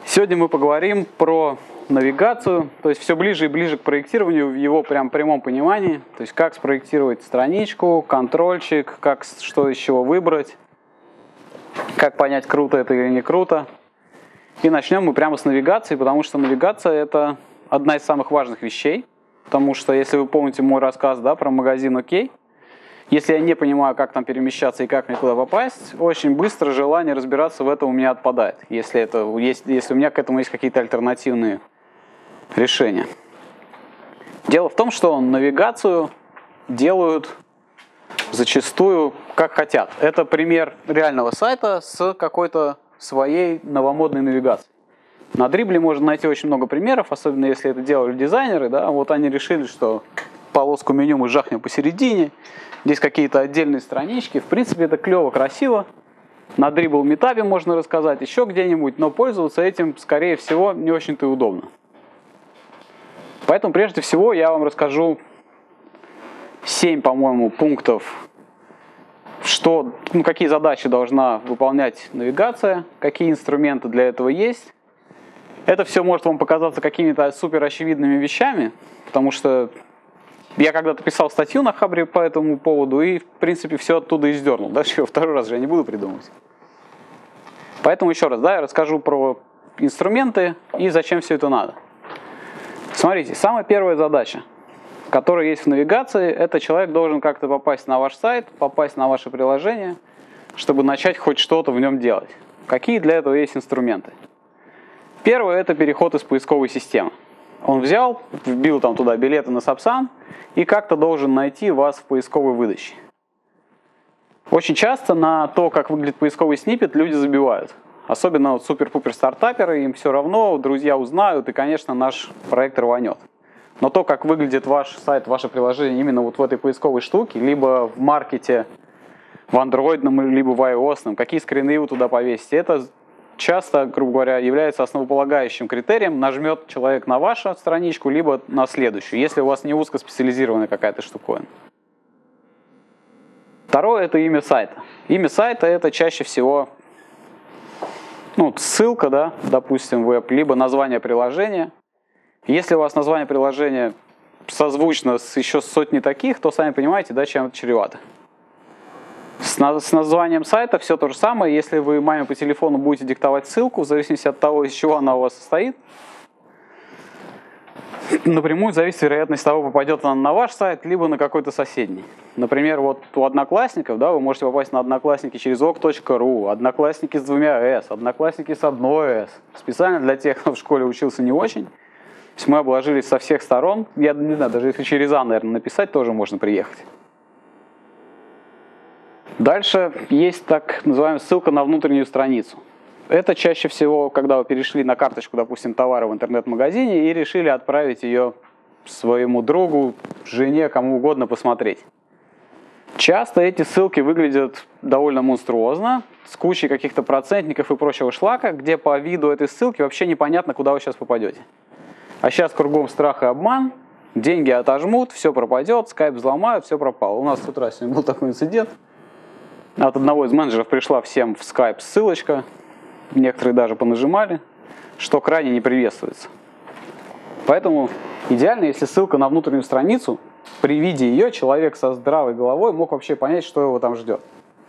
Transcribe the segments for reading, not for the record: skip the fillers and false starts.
Сегодня мы поговорим про навигацию, то есть все ближе и ближе к проектированию в его прям прямом понимании, то есть как спроектировать страничку, контрольчик, как что из чего выбрать, как понять, круто это или не круто. И начнем мы прямо с навигации, потому что навигация — это одна из самых важных вещей, потому что, если вы помните мой рассказ, да, про магазин «Окей», если я не понимаю, как там перемещаться и как мне туда попасть, очень быстро желание разбираться в этом у меня отпадает, если у меня к этому есть какие-то альтернативные решения. Дело в том, что навигацию делают зачастую как хотят. Это пример реального сайта с какой-то своей новомодной навигацией. На Дрибле можно найти очень много примеров, особенно если это делали дизайнеры. Да? Вот они решили, что полоску меню мы жахнем посередине, здесь какие-то отдельные странички. В принципе, это клево, красиво. На Dribble Meetup можно рассказать, еще где-нибудь, но пользоваться этим, скорее всего, не очень-то и удобно. Поэтому, прежде всего, я вам расскажу 7, по-моему, пунктов, какие задачи должна выполнять навигация, какие инструменты для этого есть. Это все может вам показаться какими-то супер очевидными вещами, потому что я когда-то писал статью на Хабре по этому поводу и, в принципе, все оттуда издернул. Дальше второй раз же я не буду придумывать. Поэтому еще раз, я расскажу про инструменты и зачем все это надо. Смотрите, самая первая задача, которая есть в навигации, это человек должен как-то попасть на ваш сайт, попасть на ваше приложение, чтобы начать хоть что-то в нем делать. Какие для этого есть инструменты? Первое — это переход из поисковой системы. Он взял, вбил там туда билеты на Сапсан и как-то должен найти вас в поисковой выдаче. Очень часто на то, как выглядит поисковый сниппет, люди забивают. Особенно супер-пупер стартаперы, им все равно, друзья узнают, и, конечно, наш проект рванет. Но то, как выглядит ваш сайт, ваше приложение именно вот в этой поисковой штуке, либо в маркете, в андроидном, либо в iOS, какие скрины вы туда повесите, это часто, грубо говоря, является основополагающим критерием, нажмет человек на вашу страничку, либо на следующую, если у вас не узкоспециализированная какая-то штуковина. Второе — это имя сайта. Имя сайта — это чаще всего ссылка, да, допустим, веб, либо название приложения. Если у вас название приложения созвучно с еще сотней таких, то сами понимаете, да, чем это чревато. С названием сайта все то же самое. Если вы маме по телефону будете диктовать ссылку, в зависимости от того, из чего она у вас состоит, напрямую зависит вероятность того, попадет она на ваш сайт, либо на какой-то соседний. Например, вот у Одноклассников, да, вы можете попасть на Одноклассники через ok.ru, Одноклассники с 2 s, Одноклассники с 1 s. Специально для тех, кто в школе учился не очень. То есть мы обложились со всех сторон. Я не знаю, даже если через А, наверное, написать, тоже можно приехать. Дальше есть так называемая ссылка на внутреннюю страницу. Это чаще всего, когда вы перешли на карточку, допустим, товара в интернет-магазине и решили отправить ее своему другу, жене, кому угодно посмотреть. Часто эти ссылки выглядят довольно монструозно, с кучей каких-то процентников и прочего шлака, где по виду этой ссылки вообще непонятно, куда вы сейчас попадете. А сейчас кругом страх и обман, деньги отожмут, все пропадет, скайп взломают, все пропало. У нас с утра сегодня был такой инцидент. От одного из менеджеров пришла всем в Skype ссылочка, некоторые даже понажимали, что крайне не приветствуется. Поэтому идеально, если ссылка на внутреннюю страницу, при виде ее человек со здравой головой мог вообще понять, что его там ждет.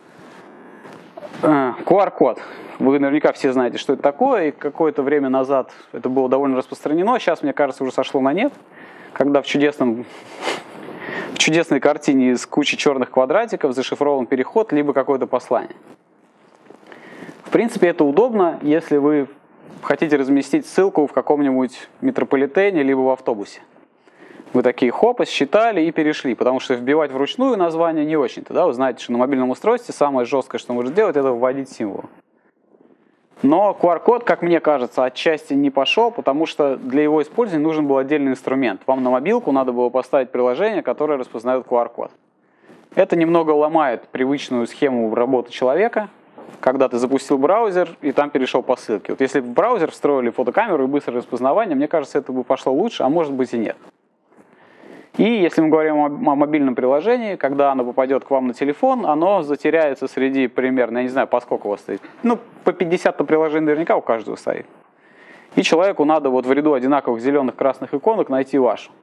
QR-код. Вы наверняка все знаете, что это такое, и какое-то время назад это было довольно распространено, сейчас, мне кажется, уже сошло на нет, когда в чудесной картине из кучи черных квадратиков зашифрован переход, либо какое-то послание. В принципе, это удобно, если вы хотите разместить ссылку в каком-нибудь метрополитене, либо в автобусе. Вы такие хоп, считали и перешли, потому что вбивать вручную название не очень-то. Да? Вы знаете, что на мобильном устройстве самое жесткое, что можно сделать, это вводить символ. Но QR-код, как мне кажется, отчасти не пошел, потому что для его использования нужен был отдельный инструмент. Вам на мобилку надо было поставить приложение, которое распознает QR-код. Это немного ломает привычную схему работы человека, когда ты запустил браузер и там перешел по ссылке. Вот если бы в браузер встроили фотокамеру и быстрое распознавание, мне кажется, это бы пошло лучше, а может быть и нет. И если мы говорим о мобильном приложении, когда оно попадет к вам на телефон, оно затеряется среди примерно, я не знаю, по сколько у вас стоит. Ну, по 50 приложений наверняка у каждого стоит. И человеку надо вот в ряду одинаковых зеленых, красных иконок найти вашу.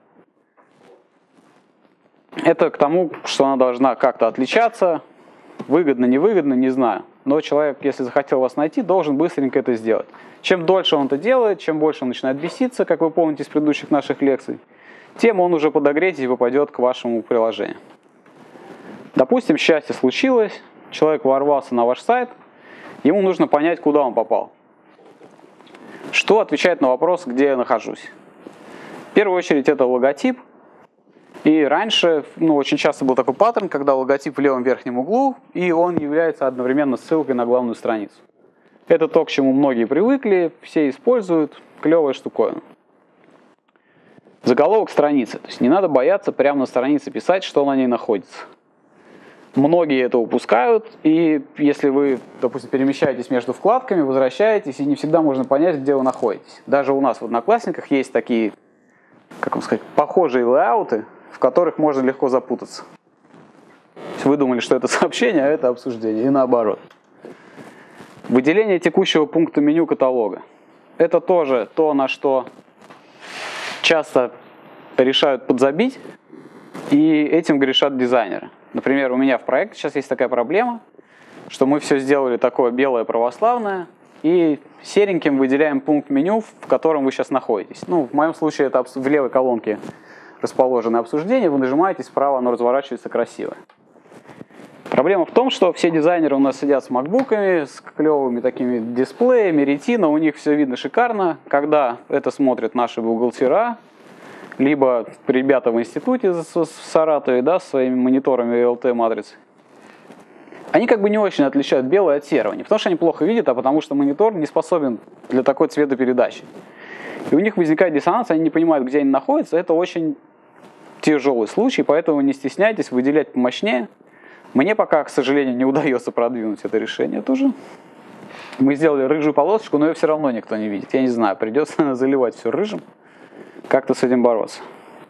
Это к тому, что она должна как-то отличаться. Выгодно, невыгодно, не знаю. Но человек, если захотел вас найти, должен быстренько это сделать. Чем дольше он это делает, чем больше он начинает беситься, как вы помните из предыдущих наших лекций, тем он уже подогреется и попадет к вашему приложению. Допустим, счастье случилось, человек ворвался на ваш сайт, ему нужно понять, куда он попал. Что отвечает на вопрос, где я нахожусь? В первую очередь это логотип. И раньше, очень часто был такой паттерн, когда логотип в левом верхнем углу, и он является одновременно ссылкой на главную страницу. Это то, к чему многие привыкли, все используют, клевая штуковина. Заголовок страницы. То есть не надо бояться прямо на странице писать, что на ней находится. Многие это упускают, и если вы, допустим, перемещаетесь между вкладками, возвращаетесь, и не всегда можно понять, где вы находитесь. Даже у нас в Одноклассниках есть такие, как вам сказать, похожие лейауты, в которых можно легко запутаться. То есть вы думали, что это сообщение, а это обсуждение, и наоборот. Выделение текущего пункта меню каталога. Это тоже то, на что часто решают подзабить, и этим грешат дизайнеры. Например, у меня в проекте сейчас есть такая проблема, что мы все сделали такое белое православное, и сереньким выделяем пункт меню, в котором вы сейчас находитесь. В моем случае это в левой колонке расположено обсуждение, вы нажимаете, справа оно разворачивается красиво. Проблема в том, что все дизайнеры у нас сидят с макбуками, с клевыми такими дисплеями, ретина, у них все видно шикарно. Когда это смотрят наши бухгалтера, либо ребята в институте в Саратове, да, с своими мониторами LT-матрицы, они как бы не очень отличают белое от серого. Не потому что они плохо видят, а потому что монитор не способен для такой цветопередачи. И у них возникает диссонанс, они не понимают, где они находятся. Это очень тяжелый случай, поэтому не стесняйтесь выделять помощнее. Мне пока, к сожалению, не удается продвинуть это решение тоже. Мы сделали рыжую полосочку, но ее все равно никто не видит. Я не знаю, придется заливать все рыжим. Как-то с этим бороться.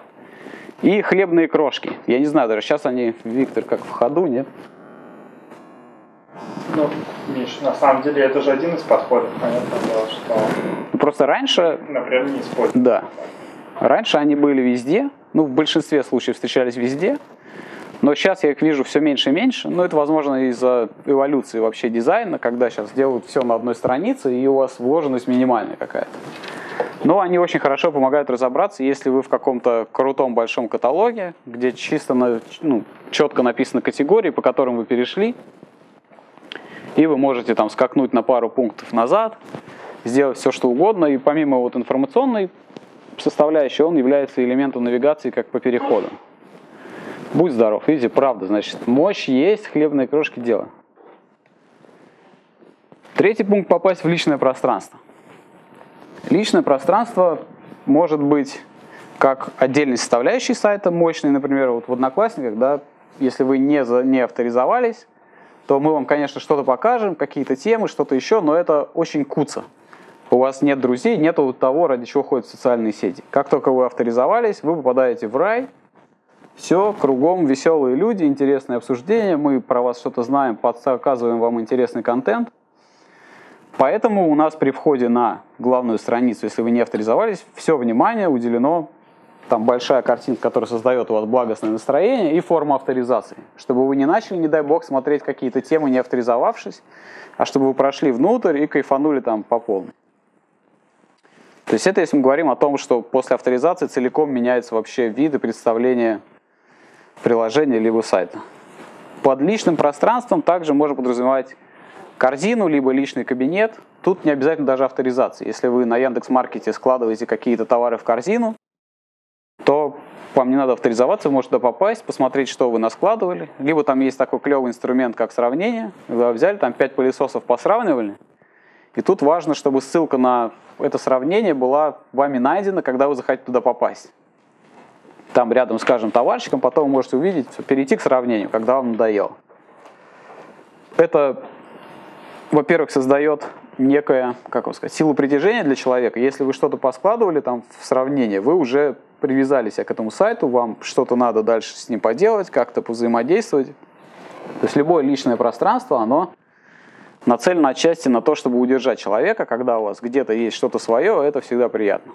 И хлебные крошки. Я не знаю, даже сейчас они, Виктор, как в ходу, нет? Миш, на самом деле это же один из подходов. Понятное дело, что... Просто раньше... Например, не используют. Да. Раньше они были везде. В большинстве случаев встречались везде. Но сейчас я их вижу все меньше и меньше. Это, возможно, из-за эволюции вообще дизайна, когда сейчас делают все на одной странице, и у вас вложенность минимальная какая-то. Но они очень хорошо помогают разобраться, если вы в каком-то крутом большом каталоге, где чисто четко написаны категории, по которым вы перешли, и вы можете там скакнуть на пару пунктов назад, сделать все, что угодно, и помимо информационной составляющей, он является элементом навигации как по переходам. Будь здоров, видите, правда, значит, мощь есть, хлебные крошки дело. Третий пункт — попасть в личное пространство. Личное пространство может быть как отдельной составляющей сайта, мощной, например, в Одноклассниках, да, если вы не авторизовались, то мы вам, конечно, что-то покажем, какие-то темы, что-то еще, но это очень куца. У вас нет друзей, нету того, ради чего ходят социальные сети. Как только вы авторизовались, вы попадаете в рай. Все, кругом веселые люди, интересные обсуждения, мы про вас что-то знаем, показываем вам интересный контент. Поэтому у нас при входе на главную страницу, если вы не авторизовались, все внимание уделено, там большая картинка, которая создает у вас благостное настроение, и форма авторизации. Чтобы вы не начали, не дай бог, смотреть какие-то темы, не авторизовавшись, а чтобы вы прошли внутрь и кайфанули там по полной. То есть это если мы говорим о том, что после авторизации целиком меняется вообще вид и представление приложения либо сайта. Под личным пространством также можно подразумевать корзину, либо личный кабинет. Тут не обязательно даже авторизация. Если вы на Яндекс.Маркете складываете какие-то товары в корзину, то вам не надо авторизоваться, вы можете туда попасть, посмотреть, что вы наскладывали. Либо там есть такой клевый инструмент, как сравнение. Вы взяли, там 5 пылесосов посравнивали. И тут важно, чтобы ссылка на это сравнение была вами найдена, когда вы захотите туда попасть. Там рядом с каждым товарщиком, потом вы можете увидеть, перейти к сравнению, когда вам надоело. Это, во-первых, создает некое, как вам сказать, силу притяжения для человека. Если вы что-то поскладывали там в сравнение, вы уже привязались к этому сайту, вам что-то надо дальше с ним поделать, как-то повзаимодействовать. То есть любое личное пространство, оно нацелена отчасти на то, чтобы удержать человека. Когда у вас где-то есть что-то свое, это всегда приятно.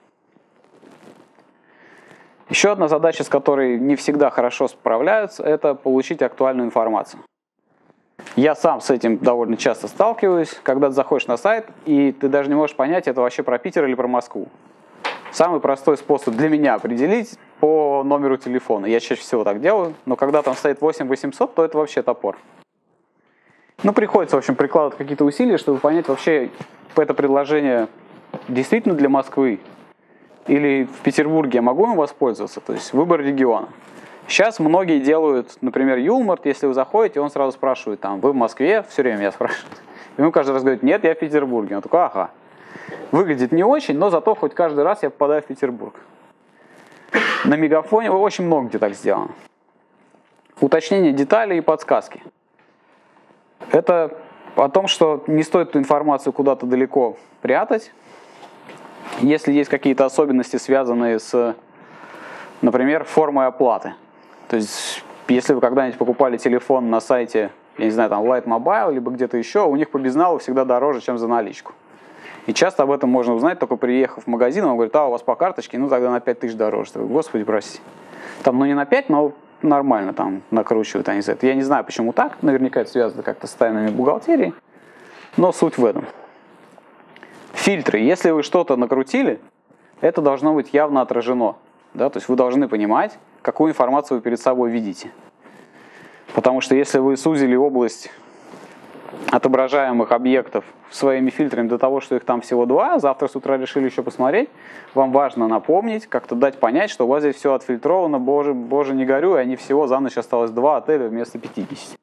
Еще одна задача, с которой не всегда хорошо справляются, это получить актуальную информацию. Я сам с этим довольно часто сталкиваюсь, когда ты заходишь на сайт, и ты даже не можешь понять, это вообще про Питер или про Москву. Самый простой способ для меня определить по номеру телефона. Я чаще всего так делаю, но когда там стоит 8800, то это вообще топор. Ну, приходится, в общем, прикладывать какие-то усилия, чтобы понять вообще, это предложение действительно для Москвы или в Петербурге я могу им воспользоваться, то есть выбор региона. Сейчас многие делают, например, Юлмарт, если вы заходите, он сразу спрашивает, там, вы в Москве? Все время меня спрашивают. И ему каждый раз говорит, нет, я в Петербурге. Он такой, ага. Выглядит не очень, но зато хоть каждый раз я попадаю в Петербург. На Мегафоне очень много где так сделано. Уточнение деталей и подсказки. Это о том, что не стоит эту информацию куда-то далеко прятать. Если есть какие-то особенности, связанные с, например, формой оплаты. То есть, если вы когда-нибудь покупали телефон на сайте, я не знаю, там Light Mobile, либо где-то еще, у них по безналу всегда дороже, чем за наличку. И часто об этом можно узнать, только приехав в магазин, он говорит, а у вас по карточке, ну тогда на 5000 дороже. Я говорю, господи, прости. Там, ну не на 5, но нормально там накручивают они за это. Я не знаю, почему так, наверняка это связано как-то с тайнами бухгалтерии, но суть в этом. Фильтры. Если вы что-то накрутили, это должно быть явно отражено. Да? То есть вы должны понимать, какую информацию вы перед собой видите. Потому что если вы сузили область отображаемых объектов своими фильтрами до того, что их там всего 2, завтра с утра решили еще посмотреть, вам важно напомнить, как-то дать понять, что у вас здесь все отфильтровано, боже, не горюй, они всего за ночь осталось 2 отеля вместо 50.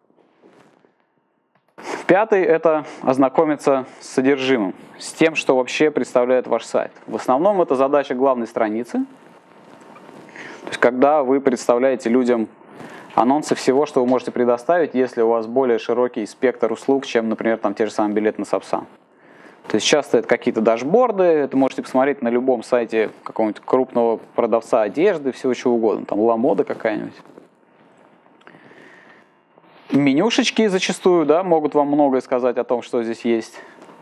Пятый – это ознакомиться с содержимым, с тем, что вообще представляет ваш сайт. В основном это задача главной страницы. То есть, когда вы представляете людям анонсы всего, что вы можете предоставить, если у вас более широкий спектр услуг, чем, например, там те же самые билеты на Сапсан. То есть часто это какие-то дашборды, это можете посмотреть на любом сайте какого-нибудь крупного продавца одежды, всего чего угодно, там Ла-мода какая-нибудь. Менюшечки зачастую, да, могут вам многое сказать о том, что здесь есть.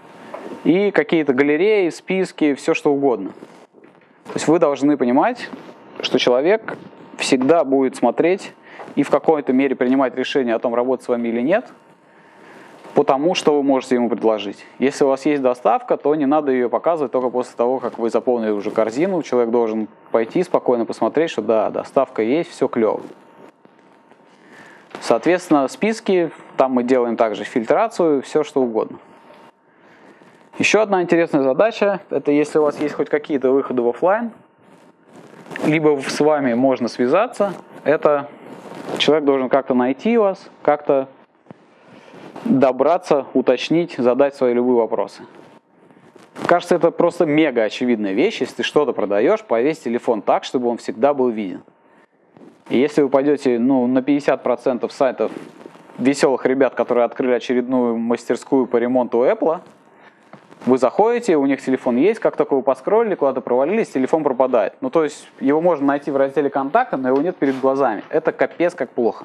И какие-то галереи, списки, все что угодно. То есть вы должны понимать, что человек всегда будет смотреть и в какой-то мере принимать решение о том, работать с вами или нет, потому что вы можете ему предложить. Если у вас есть доставка, то не надо ее показывать только после того, как вы заполнили уже корзину. Человек должен пойти спокойно посмотреть, что да, доставка есть, все клево. Соответственно, списки, там мы делаем также фильтрацию, все что угодно. Еще одна интересная задача, это если у вас есть хоть какие-то выходы в офлайн, либо с вами можно связаться, это человек должен как-то найти вас, как-то добраться, уточнить, задать свои любые вопросы. Кажется, это просто мега очевидная вещь, если ты что-то продаешь, повесь телефон так, чтобы он всегда был виден. И если вы пойдете на 50% сайтов веселых ребят, которые открыли очередную мастерскую по ремонту Apple, вы заходите, у них телефон есть, как только вы поскроллили, куда-то провалились, телефон пропадает. Ну, то есть, его можно найти в разделе «Контакты», но его нет перед глазами. Это капец как плохо.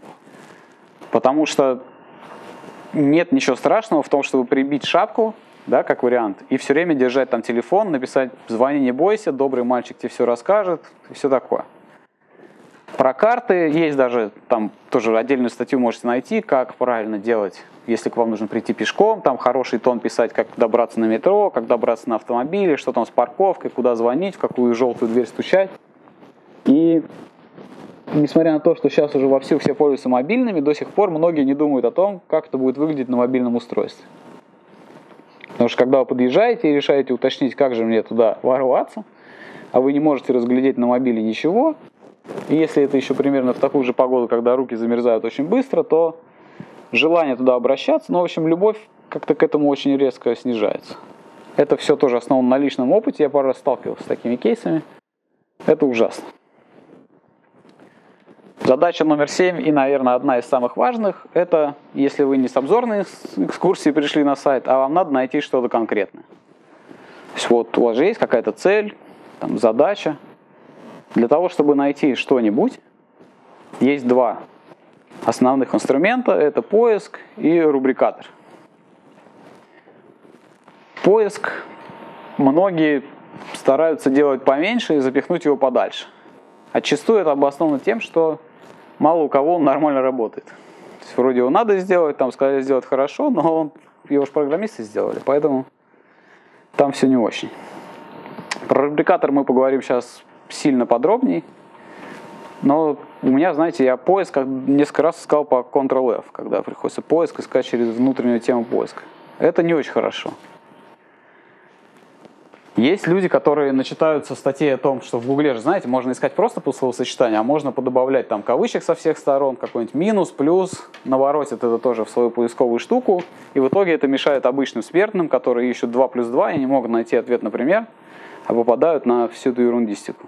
Потому что нет ничего страшного в том, чтобы прибить шапку, да, как вариант, и все время держать там телефон, написать «звони, не бойся», «добрый мальчик тебе все расскажет», и все такое. Про карты есть даже, там тоже отдельную статью можете найти, как правильно делать, если к вам нужно прийти пешком, там хороший тон писать, как добраться на метро, как добраться на автомобиле, что там с парковкой, куда звонить, в какую желтую дверь стучать. И несмотря на то, что сейчас уже вовсю все пользуются мобильными, до сих пор многие не думают о том, как это будет выглядеть на мобильном устройстве. Потому что когда вы подъезжаете и решаете уточнить, как же мне туда ворваться, а вы не можете разглядеть на мобиле ничего, и если это еще примерно в такую же погоду, когда руки замерзают очень быстро, то желание туда обращаться, в общем, любовь как-то к этому очень резко снижается. Это все тоже основано на личном опыте, я пару раз сталкивался с такими кейсами. Это ужасно. Задача номер 7 и, наверное, одна из самых важных, это если вы не с обзорной экскурсии пришли на сайт, а вам надо найти что-то конкретное. То есть вот у вас же есть какая-то цель, там, задача. Для того, чтобы найти что-нибудь, есть два основных инструмента. Это поиск и рубрикатор. Поиск многие стараются делать поменьше и запихнуть его подальше. Отчастую это обосновано тем, что мало у кого он нормально работает. То есть вроде его надо сделать, там сказали сделать хорошо, но его же программисты сделали, поэтому там все не очень. Про рубрикатор мы поговорим сейчас сильно подробней. Но у меня, знаете, я поиск несколько раз искал по Ctrl-F, когда приходится поиск искать через внутреннюю тему поиска. Это не очень хорошо. Есть люди, которые начитаются статей о том, что в Гугле же, знаете, можно искать просто по словосочетанию, а можно подобавлять там кавычек со всех сторон, какой-нибудь минус, плюс, наворотит это тоже в свою поисковую штуку, и в итоге это мешает обычным смертным, которые ищут 2 плюс 2 и не могут найти ответ, например, а попадают на всю эту ерундистику.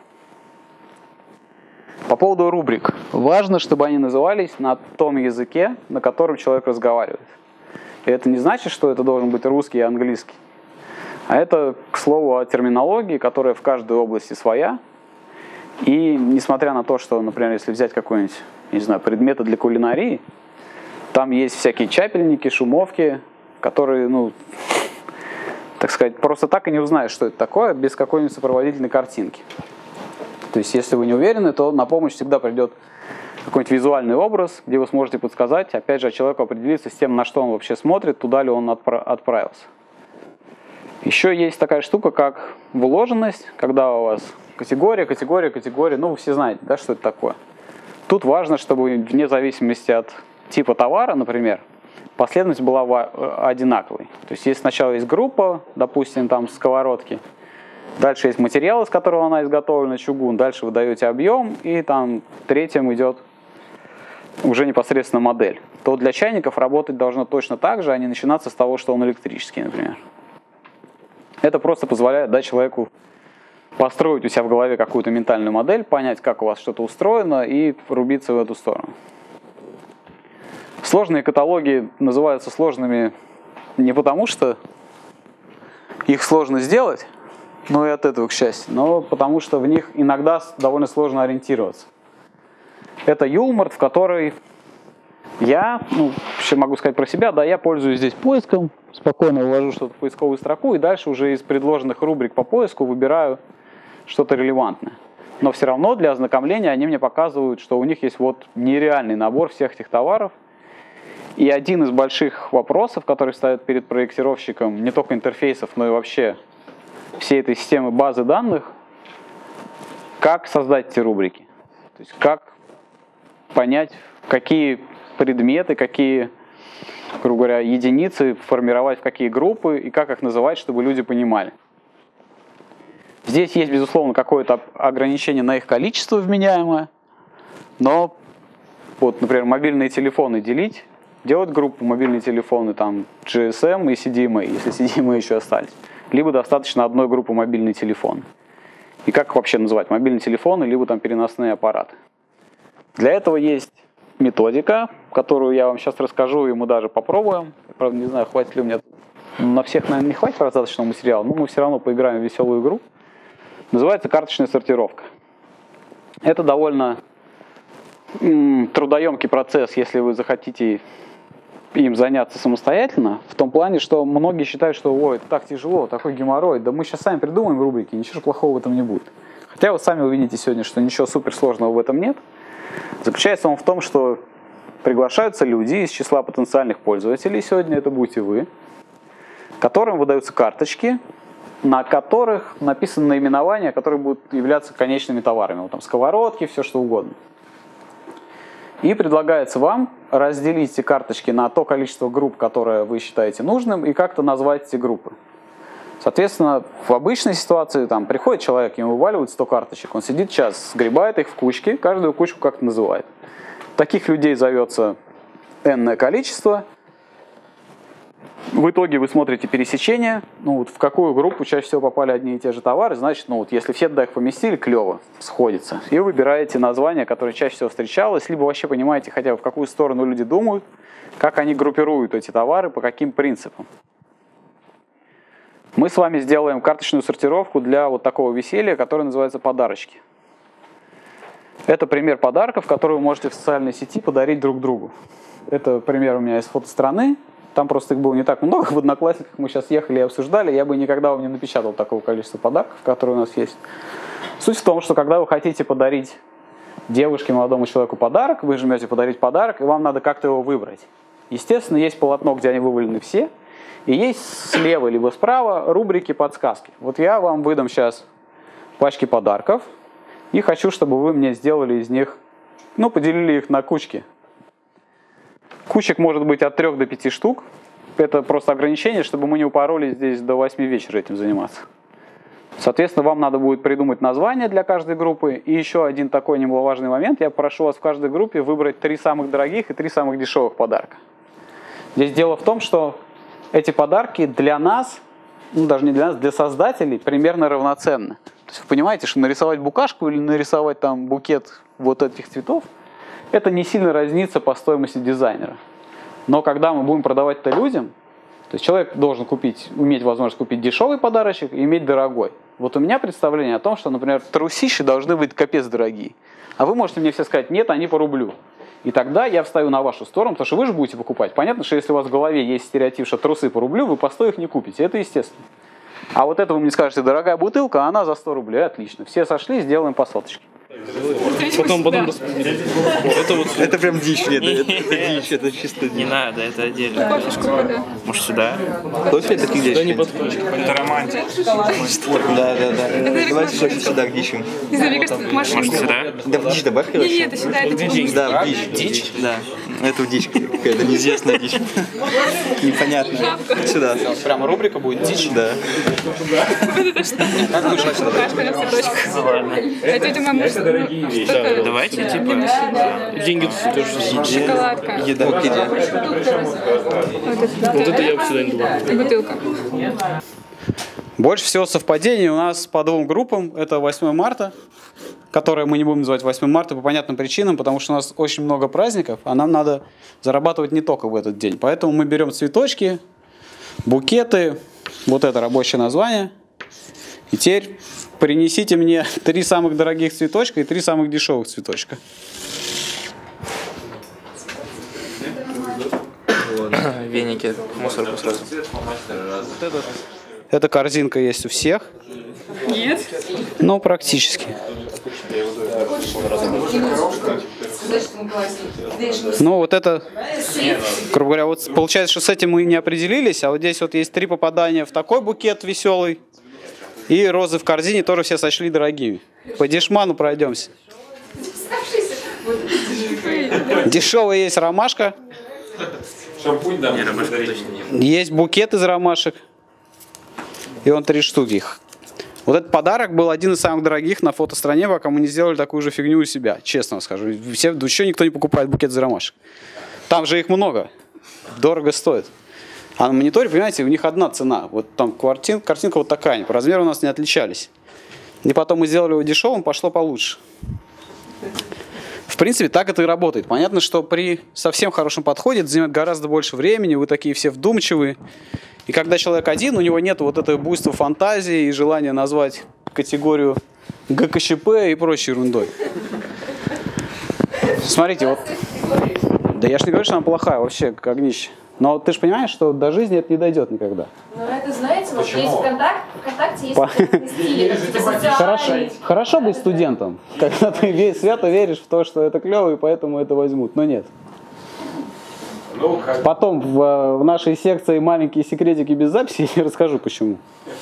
По поводу рубрик. Важно, чтобы они назывались на том языке, на котором человек разговаривает. И это не значит, что это должен быть русский и английский. А это, к слову, о терминологии, которая в каждой области своя. И несмотря на то, что, например, если взять какой-нибудь, не знаю, предметы для кулинарии, там есть всякие чапельники, шумовки, которые, ну, так сказать, просто так и не узнаешь, что это такое, без какой-нибудь сопроводительной картинки. То есть, если вы не уверены, то на помощь всегда придет какой-нибудь визуальный образ, где вы сможете подсказать, опять же, человеку определиться с тем, на что он вообще смотрит, туда ли он отправился. Еще есть такая штука, как вложенность, когда у вас категория, ну вы все знаете, да, что это такое. Тут важно, чтобы вне зависимости от типа товара, например, последовательность была одинаковой. То есть, если сначала есть группа, допустим, там сковородки, дальше есть материал, из которого она изготовлена, чугун, дальше вы даете объем, и там третьим идет уже непосредственно модель, то для чайников работать должно точно так же, а не начинаться с того, что он электрический, например. Это просто позволяет дать человеку построить у себя в голове какую-то ментальную модель, понять, как у вас что-то устроено, и рубиться в эту сторону. Сложные каталоги называются сложными не потому, что их сложно сделать, но и от этого, к счастью, но потому что в них иногда довольно сложно ориентироваться. Это юмор, в который я, вообще могу сказать про себя, да, я пользуюсь здесь поиском, спокойно ввожу что-то в поисковую строку и дальше уже из предложенных рубрик по поиску выбираю что-то релевантное. Но все равно для ознакомления они мне показывают, что у них есть вот нереальный набор всех этих товаров. И один из больших вопросов, который ставят перед проектировщиком не только интерфейсов, но и вообще всей этой системы базы данных, как создать эти рубрики. То есть как понять, какие предметы, какие, грубо говоря, единицы формировать в какие группы и как их называть, чтобы люди понимали. Здесь есть, безусловно, какое-то ограничение на их количество вменяемое, но вот, например, мобильные телефоны делать группу мобильные телефоны, там GSM и CDMA, если CDMA еще остались. Либо достаточно одной группы мобильный телефон. И как их вообще называть? Мобильные телефоны, либо там переносные аппараты. Для этого есть методика, которую я вам сейчас расскажу, и мы даже попробуем. Правда, не знаю, хватит ли у меня... На всех, наверное, не хватит раздаточного материала, но мы все равно поиграем в веселую игру. Называется карточная сортировка. Это довольно трудоемкий процесс, если вы захотите им заняться самостоятельно, в том плане, что многие считают, что ой, это так тяжело, такой геморрой, да мы сейчас сами придумаем рубрики, ничего плохого в этом не будет. Хотя вы сами увидите сегодня, что ничего суперсложного в этом нет. Заключается он в том, что приглашаются люди из числа потенциальных пользователей, сегодня это будете вы, которым выдаются карточки, на которых написано наименование, которые будут являться конечными товарами. Вот там сковородки, все что угодно. И предлагается вам разделить эти карточки на то количество групп, которое вы считаете нужным, и как-то назвать эти группы. Соответственно, в обычной ситуации там приходит человек, ему вываливают 100 карточек, он сидит час, сгребает их в кучки, каждую кучку как-то называет. Таких людей зовется энное количество. В итоге вы смотрите пересечения, вот в какую группу чаще всего попали одни и те же товары, значит, если все туда их поместили, клево, сходится. И выбираете название, которое чаще всего встречалось, либо вообще понимаете хотя бы в какую сторону люди думают, как они группируют эти товары, по каким принципам. Мы с вами сделаем карточную сортировку для вот такого веселья, которое называется подарочки. Это пример подарков, которые вы можете в социальной сети подарить друг другу. Это пример у меня из фотостраны. Там просто их было не так много. В Одноклассниках мы сейчас ехали и обсуждали. Я бы никогда вам не напечатал такого количества подарков, которые у нас есть. Суть в том, что когда вы хотите подарить девушке, молодому человеку подарок, вы жмете «Подарить подарок», и вам надо как-то его выбрать. Естественно, есть полотно, где они вывалены все, и есть слева либо справа рубрики «Подсказки». Вот я вам выдам сейчас пачки подарков, и хочу, чтобы вы мне сделали из них, ну, поделили их на кучки. Кучек может быть от 3 до 5 штук. Это просто ограничение, чтобы мы не упоролись здесь до 8 вечера этим заниматься. Соответственно, вам надо будет придумать название для каждой группы. И еще один такой немаловажный момент. Я прошу вас в каждой группе выбрать 3 самых дорогих и 3 самых дешевых подарка. Здесь дело в том, что эти подарки для нас, ну даже не для нас, для создателей примерно равноценны. То есть вы понимаете, что нарисовать букашку или нарисовать там букет вот этих цветов, это не сильно разнится по стоимости дизайнера. Но когда мы будем продавать это людям, то есть человек должен иметь возможность купить дешевый подарочек и иметь дорогой. Вот у меня представление о том, что, например, трусищи должны быть капец дорогие. А вы можете мне все сказать, нет, они по рублю. И тогда я встаю на вашу сторону, потому что вы же будете покупать. Понятно, что если у вас в голове есть стереотип, что трусы по рублю, вы по 100 их не купите. Это естественно. А вот это вы мне скажете, дорогая бутылка, она за 100 рублей. Отлично. Все сошли, сделаем по соточке. Потом Да. это прям дичь, нет, это дичь, это чисто дичь. Не надо, это отдельно. Кофешку, да. Может, сюда? Кофе это к дичь. Это романтика. Да. Давайте кофе сюда, к дичам. Не знаю, мне кажется, машина. Может, сюда? Да в дичь добавь, Не, короче. это сюда, это типа. Да, в дичь. Дичь? Да, это в дичь. Это неизвестная дичь. Непонятно. Сюда. Прямо рубрика будет «Дичь». Да. Это что? Букашка на цветочках. А тетя мама что-то... Давайте, типа, Деньги тут тоже. Шоколадка. Еда. Вот это я бы сюда не добавил. Бутылка. Больше всего совпадений у нас по 2 группам. Это 8 марта, которое мы не будем называть 8 марта по понятным причинам, потому что у нас очень много праздников, а нам надо зарабатывать не только в этот день. Поэтому мы берем цветочки, букеты, вот это рабочее название. И теперь принесите мне 3 самых дорогих цветочка и 3 самых дешевых цветочка. веники, мусорку сразу. Эта корзинка есть у всех. Нет. Ну, практически. Ну, вот это, грубо говоря, вот получается, что с этим мы не определились, а вот здесь вот есть 3 попадания в такой букет веселый, и розы в корзине тоже все сочли дорогими. По дешману пройдемся. Дешевая есть ромашка. Шампунь, да. Не, ромашка точно нет. Есть букет из ромашек. И он 3 штуки их. Вот этот подарок был один из самых дорогих на фотостране, пока мы не сделали такую же фигню у себя. Честно скажу. Еще никто не покупает букет из ромашек. Там же их много. Дорого стоит. А на мониторе, понимаете, у них одна цена. Вот там картинка вот такая. По размеру у нас не отличались. И потом мы сделали его дешевым, пошло получше. В принципе, так это и работает. Понятно, что при совсем хорошем подходе это займет гораздо больше времени, вы такие все вдумчивые. И когда человек один, у него нет вот этого буйства фантазии и желания назвать категорию ГКЩП и прочей ерундой. Смотрите, вот. Да я ж не говорю, что она плохая вообще, как огнище. Но ты же понимаешь, что до жизни это не дойдет никогда. Ну это, знаете, вот есть ВКонтакте есть разные стили, типа социальный. Хорошо быть студентом, когда ты свято веришь в то, что это клево, и поэтому это возьмут. Но нет. Потом в нашей секции маленькие секретики без записи я расскажу почему.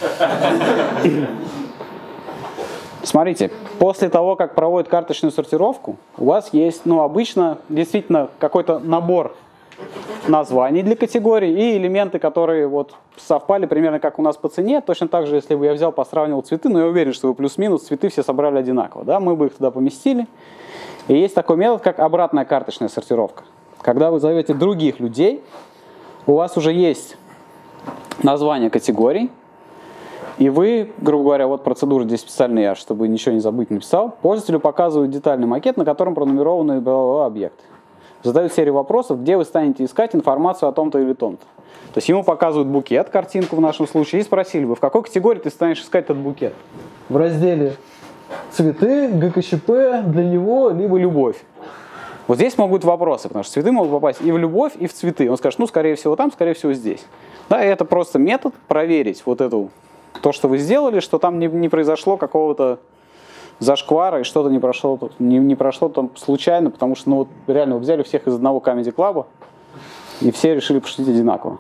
Смотрите, после того, как проводят карточную сортировку, у вас есть, обычно действительно какой-то набор названий для категорий и элементы, которые вот совпали примерно как у нас по цене. Точно так же, если бы я взял, посравнивал цветы, но я уверен, что вы плюс-минус цветы все собрали одинаково. Да? Мы бы их туда поместили. И есть такой метод, как обратная карточная сортировка. Когда вы зовете других людей, у вас уже есть название категорий, и вы, грубо говоря, вот процедура здесь специальная, я, чтобы ничего не забыть, написал, пользователю показывают детальный макет, на котором пронумерованы объекты. Задают серию вопросов, где вы станете искать информацию о том-то или том-то. То есть ему показывают букет, картинку в нашем случае, и спросили бы, в какой категории ты станешь искать этот букет? В разделе «Цветы», ГКЩП, «Для него», либо «Любовь». Вот здесь могут быть вопросы, потому что цветы могут попасть и в любовь, и в цветы. Он скажет, ну, скорее всего там, скорее всего здесь. Да, и это просто метод проверить вот эту, то, что вы сделали, что там не произошло какого-то зашквара, и что-то не прошло там случайно, потому что, ну, вот реально вы взяли всех из одного комеди-клаба, и все решили пошутить одинаково.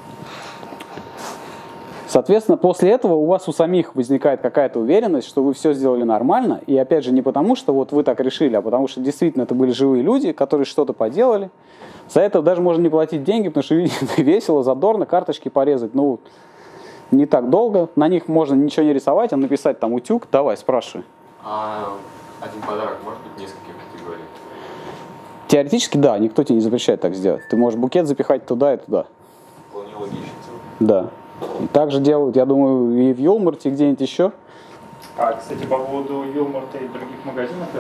Соответственно, после этого у вас у самих возникает какая-то уверенность, что вы все сделали нормально, и опять же не потому, что вот вы так решили, а потому что действительно это были живые люди, которые что-то поделали. За это даже можно не платить деньги, потому что весело, задорно, карточки порезать, ну, не так долго. На них можно ничего не рисовать, а написать там утюг. Давай, спрашивай. А один подарок может быть нескольких категорий? Теоретически, да, никто тебе не запрещает так сделать. Ты можешь букет запихать туда и туда. Вполне логично. Да. И так же делают, я думаю, и в Юлмарте, и где-нибудь еще. Кстати, по поводу Юлмарта и других магазинов,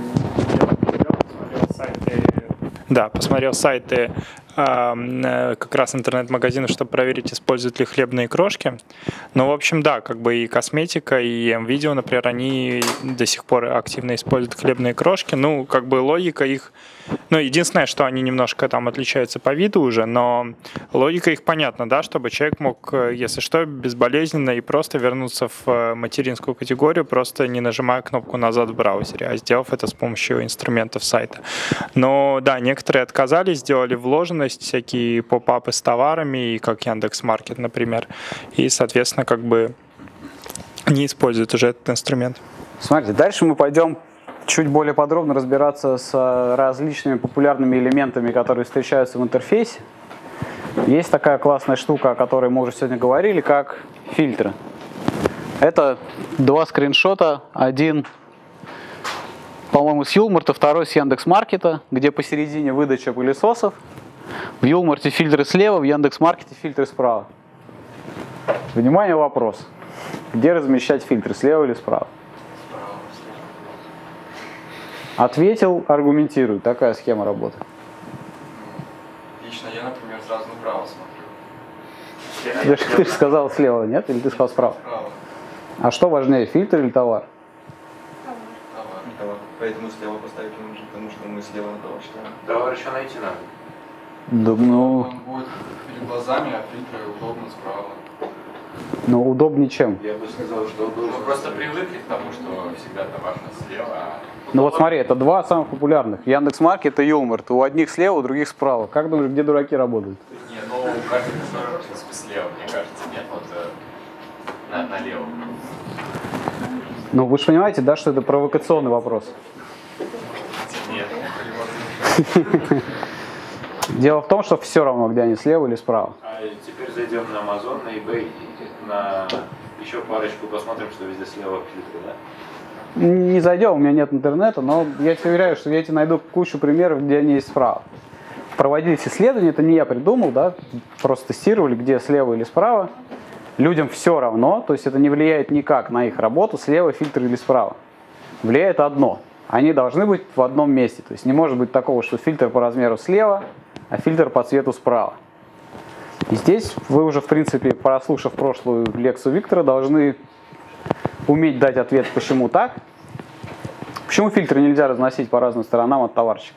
я посмотрел сайты как раз интернет-магазинов, чтобы проверить, используют ли хлебные крошки. Ну, в общем, да, как бы и косметика, и М-Видео, например, они до сих пор активно используют хлебные крошки. Ну, как бы логика их... Ну, единственное, что они немножко там отличаются по виду уже, но логика их понятна, да, чтобы человек мог, если что, безболезненно и просто вернуться в материнскую категорию, просто не нажимая кнопку «назад» в браузере, а сделав это с помощью инструментов сайта. Но, да, некоторые отказались, сделали вложенность, всякие поп-апы с товарами, как Яндекс.Маркет, например, и, соответственно, как бы не используют уже этот инструмент. Смотрите, дальше мы пойдем чуть более подробно разбираться с различными популярными элементами, которые встречаются в интерфейсе. Есть такая классная штука, о которой мы уже сегодня говорили, как фильтры. Это два скриншота. Один, по-моему, с Юлмарта, второй с Яндекс.Маркета, где посередине выдача пылесосов. В Юлмарте фильтры слева, в Яндекс.Маркете фильтры справа. Внимание, вопрос. Где размещать фильтры, слева или справа? Ответил, аргументируй. Такая схема работы. Лично я, например, сразу направо смотрю. Ты же сказал слева, нет? Или ты сказал справа? Справа. А что важнее, фильтр или товар? Товар. Поэтому слева поставить нужно, потому что мы слева на того считаем. Товар еще найти надо. Да, ну, Он будет перед глазами, а фильтры удобно справа. ну, удобнее чем? Я бы сказал, что удобно. Мы просто привыкли к тому, что всегда товарно слева. Ну вот смотри, это два самых популярных. Яндекс.Маркет и Юлмарт. У одних слева, у других справа. Как думаешь, где дураки работают? Не, ну у каждого в принципе слева, мне кажется, нет, вот налево. Ну вы же понимаете, да, что это провокационный вопрос? Нет. Дело в том, что все равно, где они, слева или справа. А теперь зайдем на Amazon, на eBay, на еще парочку, посмотрим, что везде слева фильтры, да? Не зайдем, у меня нет интернета, но я тебе уверяю, что я тебе найду кучу примеров, где они есть справа. Проводились исследования, это не я придумал, да, просто тестировали, где слева или справа. Людям все равно, то есть это не влияет никак на их работу, слева фильтр или справа. Влияет одно. Они должны быть в одном месте. То есть не может быть такого, что фильтр по размеру слева, а фильтр по цвету справа. И здесь вы уже, в принципе, прослушав прошлую лекцию Виктора, должны уметь дать ответ, почему так. Почему фильтры нельзя разносить по разным сторонам от товарчика?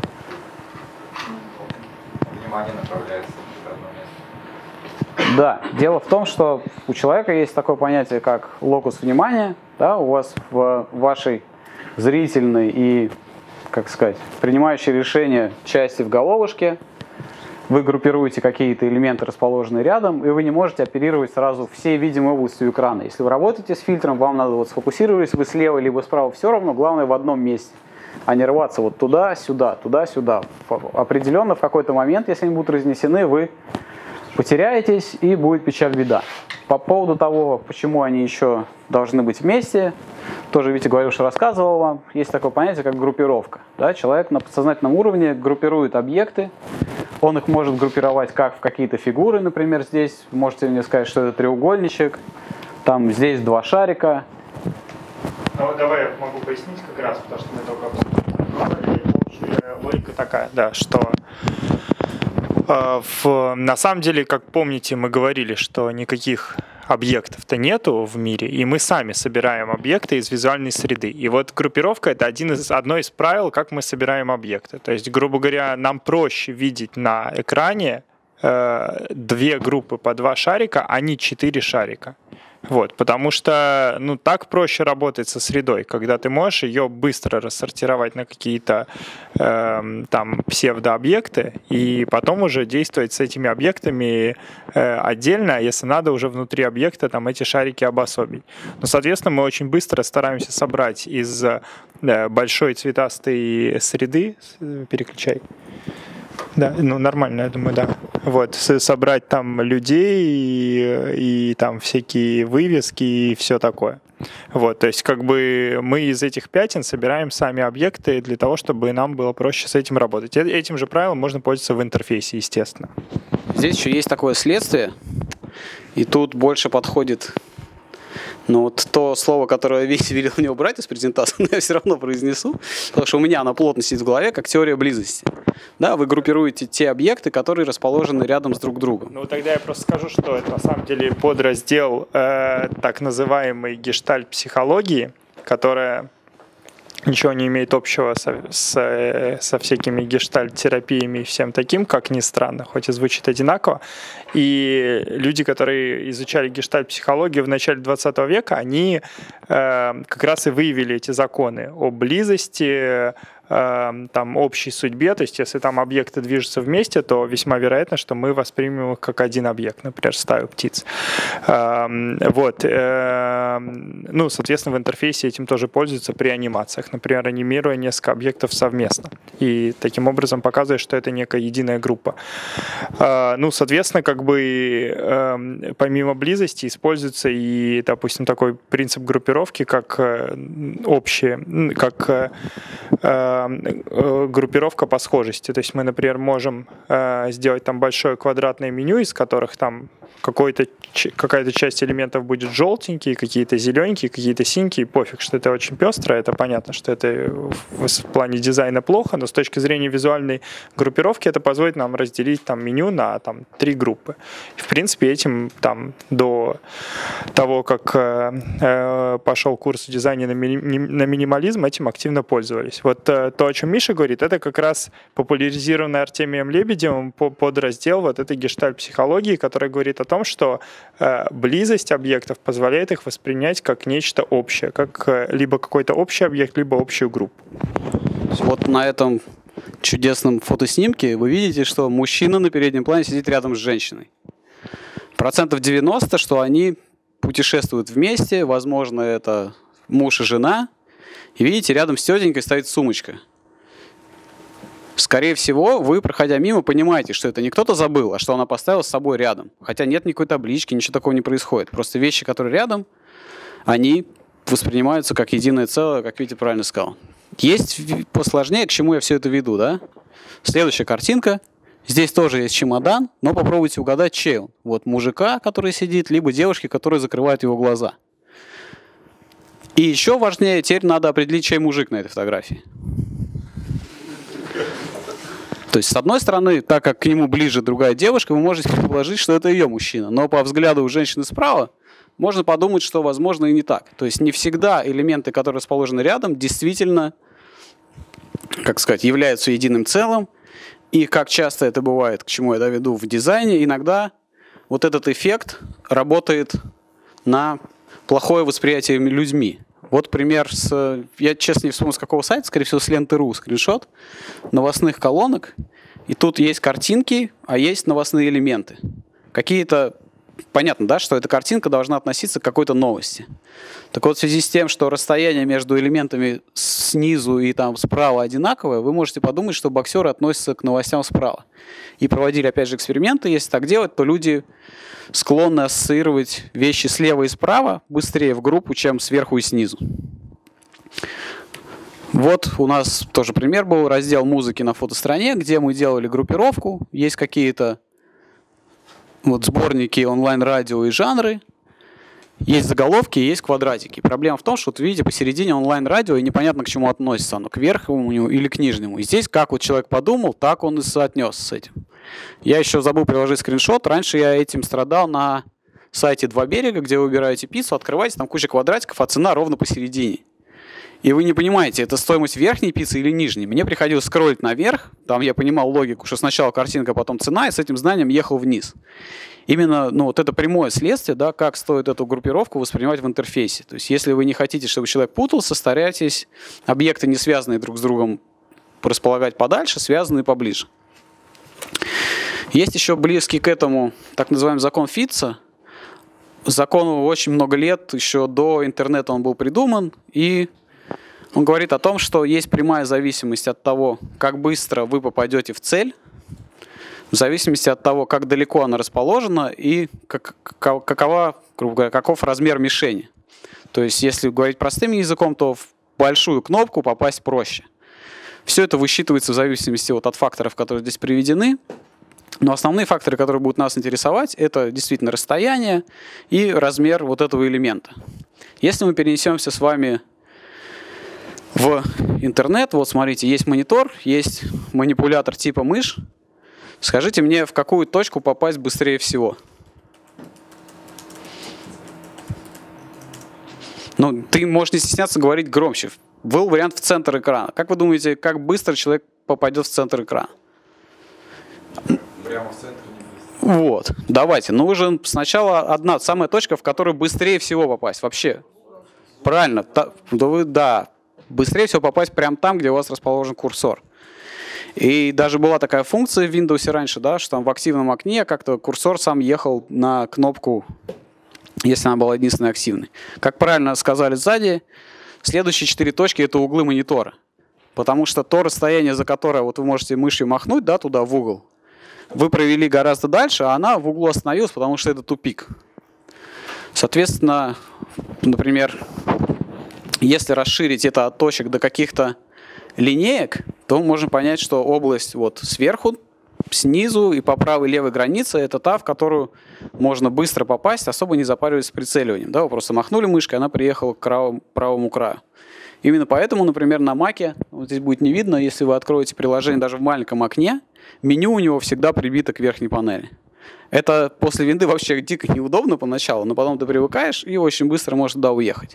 Внимание направляется в одно место. Да, дело в том, что у человека есть такое понятие, как локус внимания. Да, у вас в вашей зрительной и, как сказать, принимающей решения части в головушке вы группируете какие-то элементы, расположенные рядом, и вы не можете оперировать сразу всей видимой областью экрана. Если вы работаете с фильтром, вам надо вот сфокусироваться, вы слева либо справа, все равно, главное в одном месте, а не рваться вот туда-сюда, туда-сюда. Определенно в какой-то момент, если они будут разнесены, вы потеряетесь и будет печаль, беда. По поводу того, почему они еще должны быть вместе, тоже Витя говорил, что рассказывал вам, есть такое понятие, как группировка. Да? Человек на подсознательном уровне группирует объекты, он их может группировать как в какие-то фигуры, например, здесь можете мне сказать, что это треугольничек, там здесь два шарика. Ну, давай я могу пояснить как раз, потому что мы только обсудили. Общая логика такая, да, что на самом деле, как помните, мы говорили, что никаких объектов-то нету в мире, и мы сами собираем объекты из визуальной среды. И вот группировка — это одно из правил, как мы собираем объекты. То есть, грубо говоря, нам проще видеть на экране 2 группы по 2 шарика, а не 4 шарика. Вот, потому что, ну, так проще работать со средой, когда ты можешь ее быстро рассортировать на какие-то там псевдообъекты и потом уже действовать с этими объектами отдельно, а если надо, уже внутри объекта там эти шарики обособить. Но, соответственно, мы очень быстро стараемся собрать из большой цветастой среды, переключай. Да, ну нормально, я думаю, да. Вот, собрать там людей и там всякие вывески и все такое. Вот, то есть как бы мы из этих пятен собираем сами объекты для того, чтобы нам было проще с этим работать. Этим же правилом можно пользоваться в интерфейсе, естественно. Здесь еще есть такое следствие, и тут больше подходит... Но вот то слово, которое Витя велел мне убрать из презентации, но я все равно произнесу, потому что у меня оно плотно сидит в голове, как теория близости. Да, вы группируете те объекты, которые расположены рядом с друг другом. Ну, тогда я просто скажу, что это на самом деле подраздел так называемой гештальт-психологии, которая ничего не имеет общего со всякими гештальт-терапиями и всем таким, как ни странно, хоть и звучит одинаково. И люди, которые изучали гештальт-психологию в начале 20 века, они как раз и выявили эти законы о близости, там, общей судьбе. То есть, если там объекты движутся вместе, то весьма вероятно, что мы воспримем их как один объект, например, стаю птиц. Вот. Ну, соответственно, в интерфейсе этим тоже пользуются при анимациях, например, анимируя несколько объектов совместно. И таким образом показывая, что это некая единая группа. Ну, соответственно, как бы помимо близости используется и, допустим, такой принцип группировки, как общее, как группировка по схожести. То есть мы, например, можем сделать там большое квадратное меню, из которых там какая-то часть элементов будет желтенькие, какие-то зелененькие, какие-то синенькие. Пофиг, что это очень пестро. Это понятно, что это в плане дизайна плохо, но с точки зрения визуальной группировки это позволит нам разделить там меню на там 3 группы. И, в принципе, этим там до того, как пошел курс дизайна на минимализм, этим активно пользовались. Вот то, о чем Миша говорит, это как раз популяризированный Артемием Лебедевым подраздел вот этой гештальт-психологии, который говорит о том, что близость объектов позволяет их воспринять как нечто общее, как либо какой-то общий объект, либо общую группу. Вот на этом чудесном фотоснимке вы видите, что мужчина на переднем плане сидит рядом с женщиной. 90%, что они путешествуют вместе, возможно, это муж и жена. И видите, рядом с тетенькой стоит сумочка. Скорее всего, вы, проходя мимо, понимаете, что это не кто-то забыл, а что она поставила с собой рядом. Хотя нет никакой таблички, ничего такого не происходит. Просто вещи, которые рядом, они воспринимаются как единое целое, как Витя правильно сказал. Есть посложнее, к чему я все это веду, да? Следующая картинка. Здесь тоже есть чемодан, но попробуйте угадать, чей он. Вот мужика, который сидит, либо девушки, которые закрывают его глаза. И еще важнее, теперь надо определить, чей мужик на этой фотографии. То есть, с одной стороны, так как к нему ближе другая девушка, вы можете предположить, что это ее мужчина. Но по взгляду у женщины справа можно подумать, что, возможно, и не так. То есть, не всегда элементы, которые расположены рядом, действительно, как сказать, являются единым целым. И как часто это бывает, к чему я доведу в дизайне, иногда вот этот эффект работает на плохое восприятие людьми. Вот пример я честно не вспомнил, с какого сайта, скорее всего, с Ленты.ру, скриншот новостных колонок. И тут есть картинки, а есть новостные элементы. Какие-то, понятно, да, что эта картинка должна относиться к какой-то новости. Так вот, в связи с тем, что расстояние между элементами снизу и там справа одинаковое, вы можете подумать, что боксеры относятся к новостям справа. И проводили, опять же, эксперименты. Если так делать, то люди склонны ассоциировать вещи слева и справа быстрее в группу, чем сверху и снизу. Вот у нас тоже пример был, раздел музыки на фотостороне, где мы делали группировку. Есть какие-то вот сборники онлайн-радио и жанры. Есть заголовки, есть квадратики. Проблема в том, что вот видите, посередине онлайн-радио, и непонятно, к чему относится оно, к верхнему или к нижнему. И здесь, как вот человек подумал, так он и соотнес с этим. Я еще забыл приложить скриншот. Раньше я этим страдал на сайте «Два берега», где вы выбираете пиццу, открываете, там куча квадратиков, а цена ровно посередине. И вы не понимаете, это стоимость верхней пиццы или нижней. Мне приходилось скроллить наверх, там я понимал логику, что сначала картинка, потом цена, и с этим знанием ехал вниз. Именно вот это прямое следствие, да, как стоит эту группировку воспринимать в интерфейсе. То есть если вы не хотите, чтобы человек путался, старайтесь объекты, не связанные друг с другом, располагать подальше, связанные поближе. Есть еще близкий к этому так называемый закон Фитца. Закону очень много лет, еще до интернета он был придуман, и он говорит о том, что есть прямая зависимость от того, как быстро вы попадете в цель, в зависимости от того, как далеко она расположена и грубо говоря, каков размер мишени. То есть, если говорить простым языком, то в большую кнопку попасть проще. Все это высчитывается в зависимости от факторов, которые здесь приведены. Но основные факторы, которые будут нас интересовать, это действительно расстояние и размер вот этого элемента. Если мы перенесемся с вами в интернет, вот смотрите, есть монитор, есть манипулятор типа мышь. Скажите мне, в какую точку попасть быстрее всего? Ну, ты можешь не стесняться говорить громче. Был вариант в центр экрана. Как вы думаете, как быстро человек попадет в центр экрана? Прямо в центре не быстро. Вот, давайте. Нужен сначала одна самая точка, в которую быстрее всего попасть. Вообще. Правильно. Да. Быстрее всего попасть прямо там, где у вас расположен курсор. И даже была такая функция в Windows раньше, да, что там в активном окне как-то курсор сам ехал на кнопку, если она была единственной активной. Как правильно сказали сзади, следующие 4 точки — это углы монитора. Потому что то расстояние, за которое вот вы можете мышью махнуть, да, туда в угол, вы провели гораздо дальше, а она в углу остановилась, потому что это тупик. Соответственно, например, если расширить это от точек до каких-то линеек, то можно понять, что область вот сверху, снизу и по правой и левой границе — это та, в которую можно быстро попасть, особо не запариваясь с прицеливанием. Да, вы просто махнули мышкой, она приехала к правому краю. Именно поэтому, например, на Маке, вот здесь будет не видно, если вы откроете приложение даже в маленьком окне, меню у него всегда прибито к верхней панели. Это после винды вообще дико неудобно поначалу, но потом ты привыкаешь и очень быстро можешь туда уехать.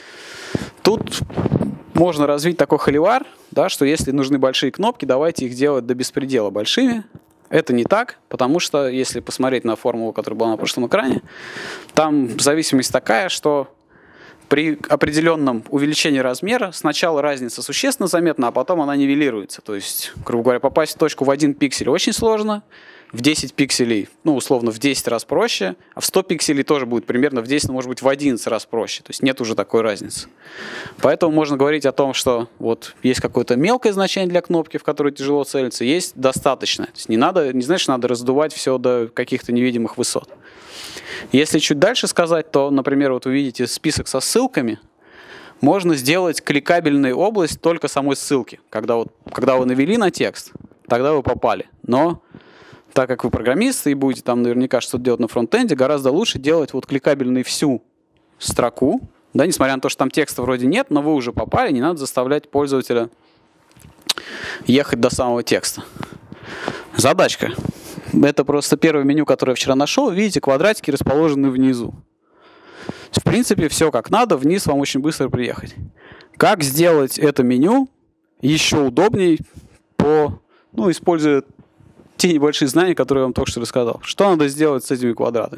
Тут можно развить такой холивар, да, что если нужны большие кнопки, давайте их делать до беспредела большими. Это не так, потому что если посмотреть на формулу, которая была на прошлом экране, там зависимость такая, что при определенном увеличении размера сначала разница существенно заметна, а потом она нивелируется. То есть, грубо говоря, попасть в точку в 1 пиксель очень сложно, в 10 пикселей, ну, условно, в 10 раз проще, а в 100 пикселей тоже будет примерно в 10, может быть, в 11 раз проще. То есть нет уже такой разницы. Поэтому можно говорить о том, что вот есть какое-то мелкое значение для кнопки, в которую тяжело целиться, есть достаточное. То есть не значит, что надо раздувать все до каких-то невидимых высот. Если чуть дальше сказать, то, например, вот вы видите список со ссылками, можно сделать кликабельную область только самой ссылки. Когда вы навели на текст, тогда вы попали. Но так как вы программисты и будете там наверняка что-то делать на фронтенде, гораздо лучше делать вот кликабельной всю строку. Да, несмотря на то, что там текста вроде нет, но вы уже попали, не надо заставлять пользователя ехать до самого текста. Задачка. Это просто первое меню, которое я вчера нашел. Видите, квадратики расположены внизу. В принципе, все как надо, вниз вам очень быстро приехать. Как сделать это меню еще удобней, используя те небольшие знания, которые я вам только что рассказал? Что надо сделать с этими квадратами?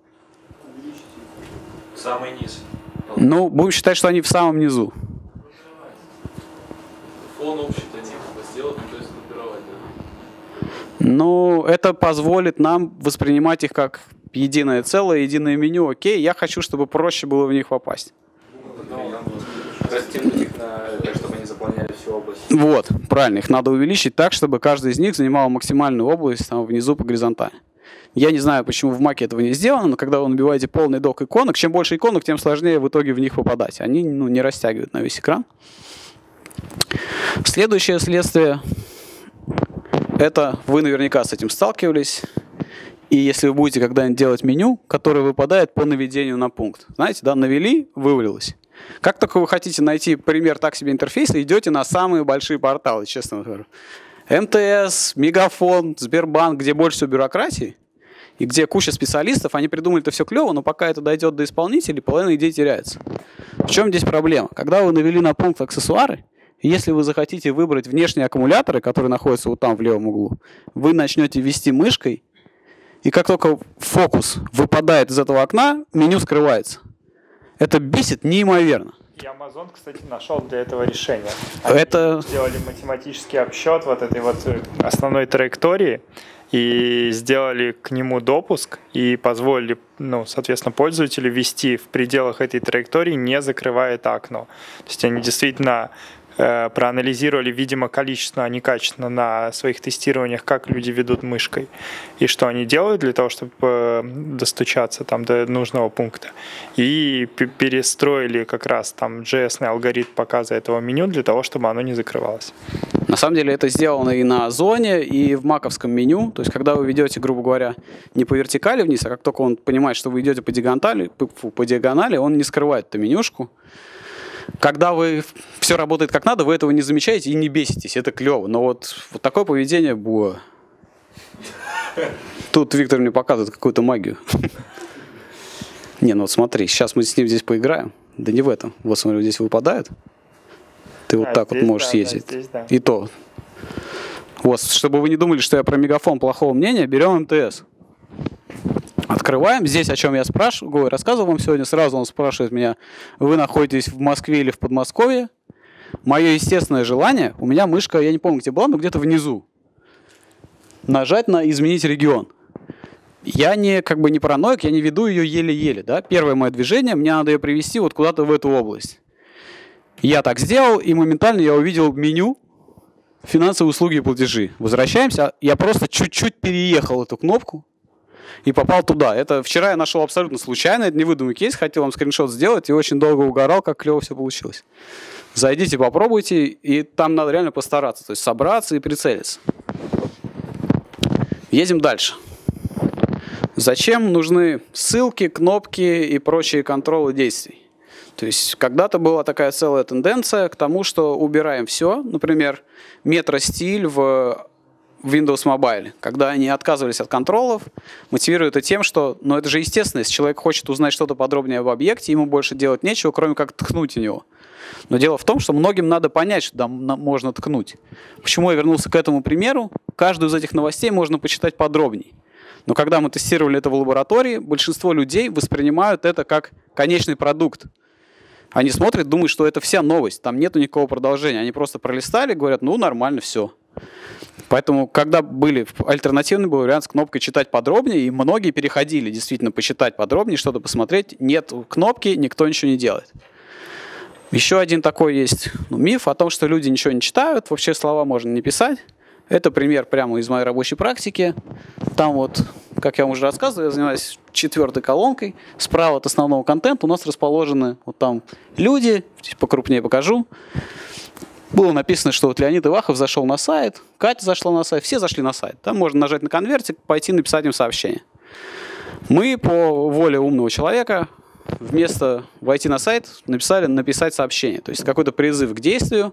Самый низ. Ну, будем считать, что они в самом низу. Фон общий-то не надо сделать, то есть группировать, да? Ну, это позволит нам воспринимать их как единое целое, единое меню. Окей, я хочу, чтобы проще было в них попасть. Растянуть их, чтобы они заполняли всю область. Вот, правильно, их надо увеличить так, чтобы каждый из них занимал максимальную область там внизу по горизонтали. Я не знаю, почему в Маке этого не сделано, но когда вы набиваете полный док иконок, чем больше иконок, тем сложнее в итоге в них попадать. Они не растягивают на весь экран. Следующее следствие, это вы наверняка с этим сталкивались. И если вы будете когда-нибудь делать меню, которое выпадает по наведению на пункт. Знаете, да, навели, вывалилось. Как только вы хотите найти пример так себе интерфейса, идете на самые большие порталы, честно говорю. МТС, Мегафон, Сбербанк, где больше всего бюрократии. и где куча специалистов, они придумали это все клево, но пока это дойдет до исполнителей, половина идей теряется. В чем здесь проблема? Когда вы навели на пункт аксессуары, если вы захотите выбрать внешние аккумуляторы, которые находятся вот там в левом углу, вы начнете вести мышкой, и как только фокус выпадает из этого окна, меню скрывается. Это бесит неимоверно. И Amazon, кстати, нашел для этого решение. Это... Сделали математический обсчет вот этой вот основной траектории и сделали к нему допуск и позволили, соответственно, пользователю ввести в пределах этой траектории, не закрывая это окно. То есть они действительно проанализировали, видимо, количественно, а не качественно на своих тестированиях, как люди ведут мышкой и что они делают для того, чтобы достучаться там до нужного пункта. И перестроили как раз там JS-ный алгоритм показа этого меню для того, чтобы оно не закрывалось. На самом деле это сделано и на Озоне, и в маковском меню. То есть когда вы ведете, грубо говоря, не по вертикали вниз, а как только он понимает, что вы идете по диагонали, он не скрывает эту менюшку. Когда все работает как надо, вы этого не замечаете и не беситесь. Это клево. Но вот такое поведение было... Тут Виктор мне показывает какую-то магию. Не, вот смотри, сейчас мы с ним здесь поиграем. Да не в этом. Вот смотри, здесь выпадает. Ты вот так вот можешь съездить. Здесь, да. И то. Вот, чтобы вы не думали, что я про мегафон плохого мнения, берем МТС. Открываем. Здесь, о чем я рассказывал вам сегодня, сразу он спрашивает меня, вы находитесь в Москве или в Подмосковье? Мое естественное желание, у меня мышка, я не помню, где была, но где-то внизу. Нажать на «Изменить регион». Я не параноик, я не веду ее еле-еле. Да? Первое мое движение, мне надо ее привести вот куда-то в эту область. Я так сделал, и моментально я увидел меню «Финансовые услуги и платежи». Возвращаемся. Я просто чуть-чуть переехал эту кнопку и попал туда. Это вчера я нашел абсолютно случайно, это невыдуманный кейс, хотел вам скриншот сделать и очень долго угорал, как клево все получилось. Зайдите, попробуйте, и там надо реально постараться, то есть собраться и прицелиться. Едем дальше. Зачем нужны ссылки, кнопки и прочие контролы действий? То есть когда-то была такая целая тенденция к тому, что убираем все, например, метро-стиль в Windows Mobile, когда они отказывались от контролов, мотивируют это тем, что, это же естественно, если человек хочет узнать что-то подробнее об объекте, ему больше делать нечего, кроме как ткнуть в него. Но дело в том, что многим надо понять, что там можно ткнуть. Почему я вернулся к этому примеру? Каждую из этих новостей можно почитать подробнее. Но когда мы тестировали это в лаборатории, большинство людей воспринимают это как конечный продукт. Они смотрят, думают, что это вся новость, там нету никакого продолжения. Они просто пролистали, говорят, нормально, все. Поэтому, когда альтернативный был вариант с кнопкой «Читать подробнее», и многие переходили действительно почитать подробнее, что-то посмотреть, нет кнопки, никто ничего не делает. Еще один такой есть миф о том, что люди ничего не читают, вообще слова можно не писать. Это пример прямо из моей рабочей практики. Там вот, как я вам уже рассказывал, я занимаюсь 4-й колонкой. Справа от основного контента у нас расположены вот там люди, здесь покрупнее покажу. Было написано, что вот Леонид Ивахов зашел на сайт, Катя зашла на сайт, все зашли на сайт. Там можно нажать на конвертик, пойти написать им сообщение. Мы по воле умного человека вместо войти на сайт написали написать сообщение. То есть какой-то призыв к действию.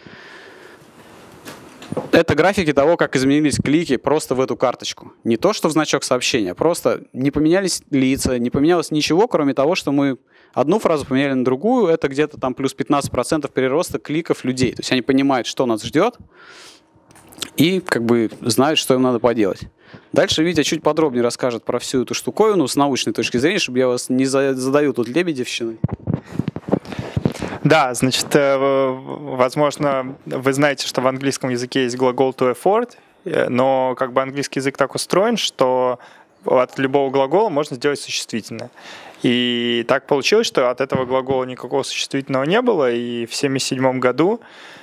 Это графики того, как изменились клики просто в эту карточку. Не то, что в значок сообщения, просто не поменялись лица, не поменялось ничего, кроме того, что мы одну фразу поменяли на другую. Это где-то там плюс 15% перероста кликов людей. То есть они понимают, что нас ждет, и знают, что им надо поделать. Дальше Витя чуть подробнее расскажет про всю эту штуковину с научной точки зрения, чтобы я вас не задаю тут лебедевщиной. Да, значит, возможно, вы знаете, что в английском языке есть глагол to afford, но английский язык так устроен, что от любого глагола можно сделать существительное. И так получилось, что от этого глагола никакого существительного не было, и в 1977 году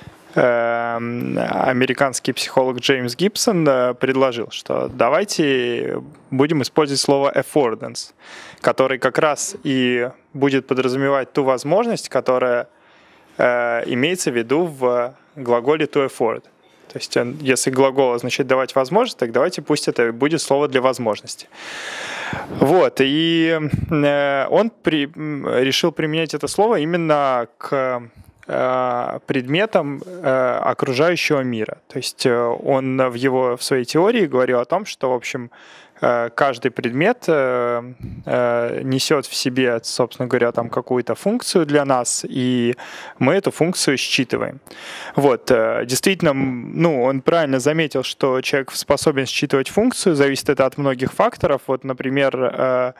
американский психолог Джеймс Гибсон предложил, что давайте будем использовать слово affordance, который как раз и будет подразумевать ту возможность, которая имеется в виду в глаголе to afford. То есть если глагол означает давать возможность, так давайте пусть это будет слово для возможности. Вот, и он решил применять это слово именно к предметам окружающего мира. То есть он в своей теории говорил о том, что, в общем, каждый предмет несет в себе, собственно говоря, там какую-то функцию для нас, и мы эту функцию считываем. Вот, действительно, ну, он правильно заметил, что человек способен считывать функцию, зависит это от многих факторов. Вот, например,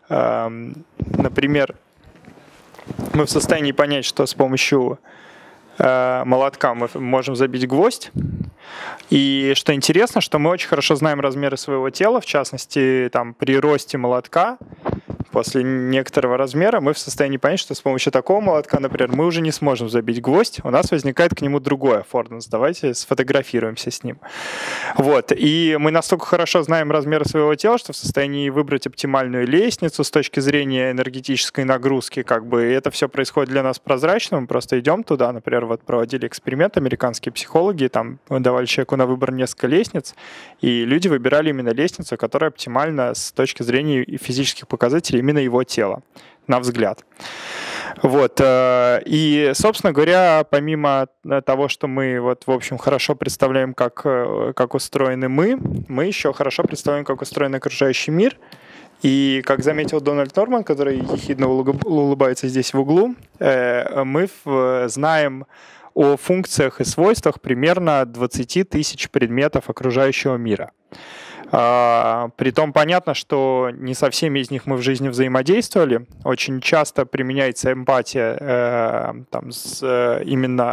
мы в состоянии понять, что с помощью молотка мы можем забить гвоздь. И что интересно, что мы очень хорошо знаем размеры своего тела, в частности, там, при росте молотка, после некоторого размера мы в состоянии понять, что с помощью такого молотка, например, мы уже не сможем забить гвоздь, у нас возникает к нему другой аффорданс. Давайте сфотографируемся с ним. Вот. И мы настолько хорошо знаем размеры своего тела, что в состоянии выбрать оптимальную лестницу с точки зрения энергетической нагрузки. Как бы, и это все происходит для нас прозрачно, мы просто идем туда. Например, вот проводили эксперимент американские психологи, там давали человеку на выбор несколько лестниц, и люди выбирали именно лестницу, которая оптимальна с точки зрения физических показателей именно его тела, на взгляд. Вот. И, собственно говоря, помимо того, что мы, вот, в общем, хорошо представляем, как устроены мы еще хорошо представляем, как устроен окружающий мир. И, как заметил Дональд Норман, который ехидно улыбается здесь в углу, мы знаем о функциях и свойствах примерно 20 тысяч предметов окружающего мира. Притом понятно, что не со всеми из них мы в жизни взаимодействовали. Очень часто применяется эмпатия именно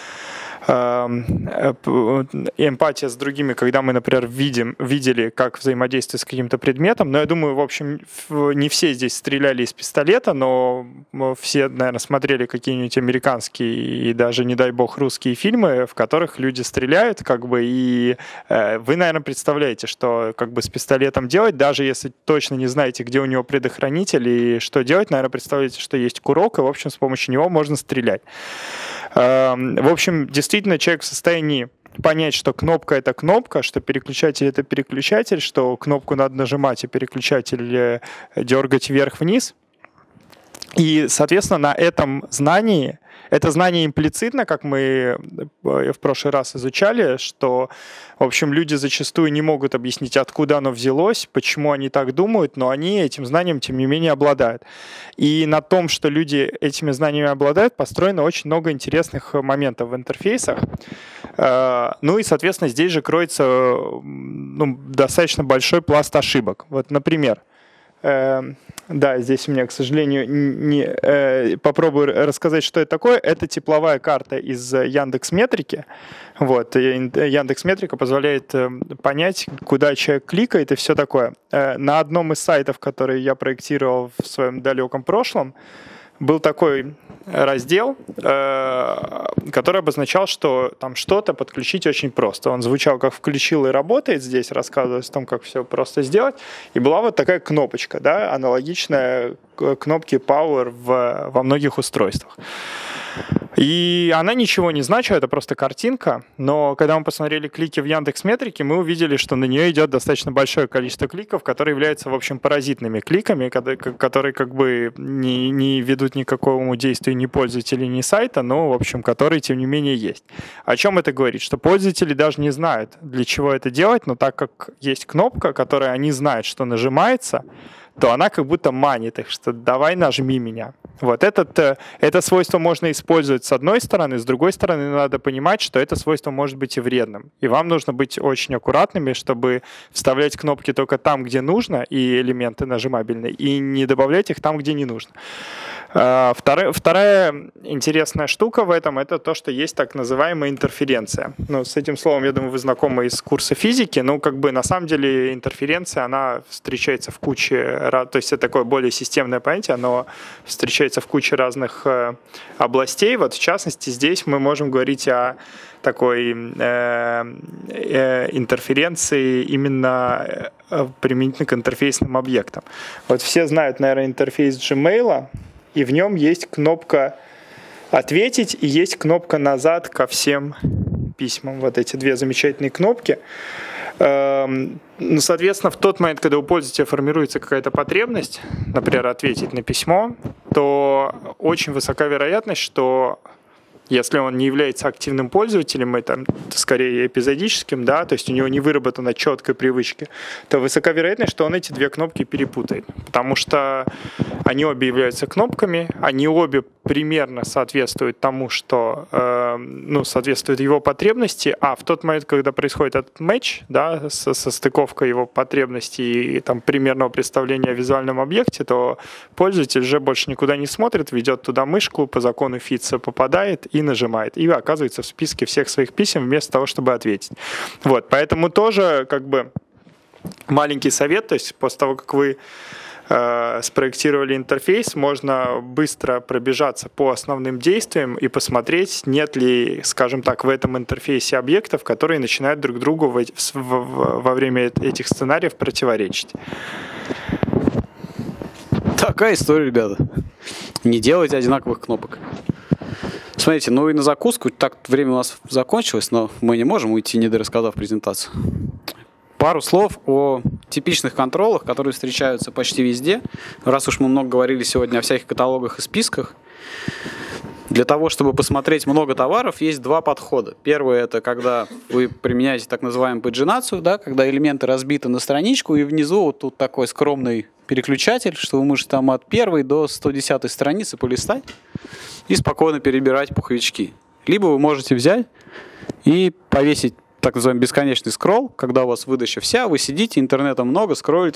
эмпатия с другими, когда мы, например, видели, как взаимодействие с каким-то предметом. Но я думаю, в общем, не все здесь стреляли из пистолета, но все, наверное, смотрели какие-нибудь американские и даже, не дай бог, русские фильмы, в которых люди стреляют, как бы, и вы, наверное, представляете, что как бы с пистолетом делать, даже если точно не знаете, где у него предохранитель и что делать, наверное, представляете, что есть курок, и, в общем, с помощью него можно стрелять. В общем, действительно, человек в состоянии понять, что кнопка — это кнопка, что переключатель — это переключатель, что кнопку надо нажимать, и переключатель дергать вверх-вниз. И, соответственно, на этом знании, это знание имплицитно, как мы в прошлый раз изучали, что, в общем, люди зачастую не могут объяснить, откуда оно взялось, почему они так думают, но они этим знанием, тем не менее, обладают. И на том, что люди этими знаниями обладают, построено очень много интересных моментов в интерфейсах. Ну и, соответственно, здесь же кроется достаточно большой пласт ошибок. Вот, например, да, здесь у меня, к сожалению, попробую рассказать, что это такое. Это тепловая карта из Яндекс.Метрики. Вот. Яндекс.Метрика позволяет понять, куда человек кликает и все такое. На одном из сайтов, который я проектировал в своем далеком прошлом, был такой раздел, который обозначал, что там что-то подключить очень просто. Он звучал как «включил и работает», здесь рассказывалось о том, как все просто сделать. И была вот такая кнопочка, да, аналогичная кнопке Power во многих устройствах. И она ничего не значила, это просто картинка, но когда мы посмотрели клики в Яндекс.Метрике, мы увидели, что на нее идет достаточно большое количество кликов, которые являются, в общем, паразитными кликами, которые как бы не ведут ни к какому действию ни пользователя, ни сайта, но, в общем, которые, тем не менее, есть. О чем это говорит? Что пользователи даже не знают, для чего это делать, но так как есть кнопка, которая они знают, что нажимается, то она как будто манит их, что давай нажми меня. Вот это свойство можно использовать с одной стороны, с другой стороны надо понимать, что это свойство может быть и вредным. И вам нужно быть очень аккуратными, чтобы вставлять кнопки только там, где нужно, и элементы нажимабельные, и не добавлять их там, где не нужно. Вторая интересная штука в этом — это то, что есть так называемая интерференция. Ну, с этим словом, я думаю, вы знакомы из курса физики. Ну, как бы на самом деле интерференция, она встречается в куче, то есть это такое более системное понятие, оно встречается в куче разных областей. Вот в частности, здесь мы можем говорить о такой интерференции именно применительно к интерфейсным объектам. Вот все знают, наверное, интерфейс Gmail, и в нем есть кнопка «Ответить» и есть кнопка «Назад ко всем письмам». Вот эти две замечательные кнопки. Ну, соответственно, в тот момент, когда у пользователя формируется какая-то потребность, например, ответить на письмо, то очень высока вероятность, что Если он не является активным пользователем, это скорее эпизодическим, да, то есть у него не выработана четкая привычка, то высока вероятность, что он эти две кнопки перепутает. Потому что они обе являются кнопками, они обе примерно соответствуют тому, что соответствует его потребности, а в тот момент, когда происходит этот матч, да, состыковка его потребностей и там примерного представления о визуальном объекте, то пользователь уже больше никуда не смотрит, ведет туда мышку, по закону Фитца попадает и нажимает, и оказывается в списке всех своих писем вместо того, чтобы ответить. Вот, поэтому тоже как бы маленький совет, то есть после того, как вы спроектировали интерфейс, можно быстро пробежаться по основным действиям и посмотреть, нет ли, скажем так, в этом интерфейсе объектов, которые начинают друг другу во время этих сценариев противоречить. Такая история, ребята. Не делайте одинаковых кнопок. Смотрите, ну и на закуску, так время у нас закончилось, но мы не можем уйти, не дорассказав презентацию. Пару слов о типичных контролах, которые встречаются почти везде. Раз уж мы много говорили сегодня о всяких каталогах и списках, для того, чтобы посмотреть много товаров, есть два подхода. Первый – это когда вы применяете так называемую паджинацию, да, когда элементы разбиты на страничку, и внизу вот тут такой скромный переключатель, что вы можете там от 1 до 110 страницы полистать и спокойно перебирать пуховички. Либо вы можете взять и повесить так называемый бесконечный скролл, когда у вас выдача вся, вы сидите, интернета много, скроллите.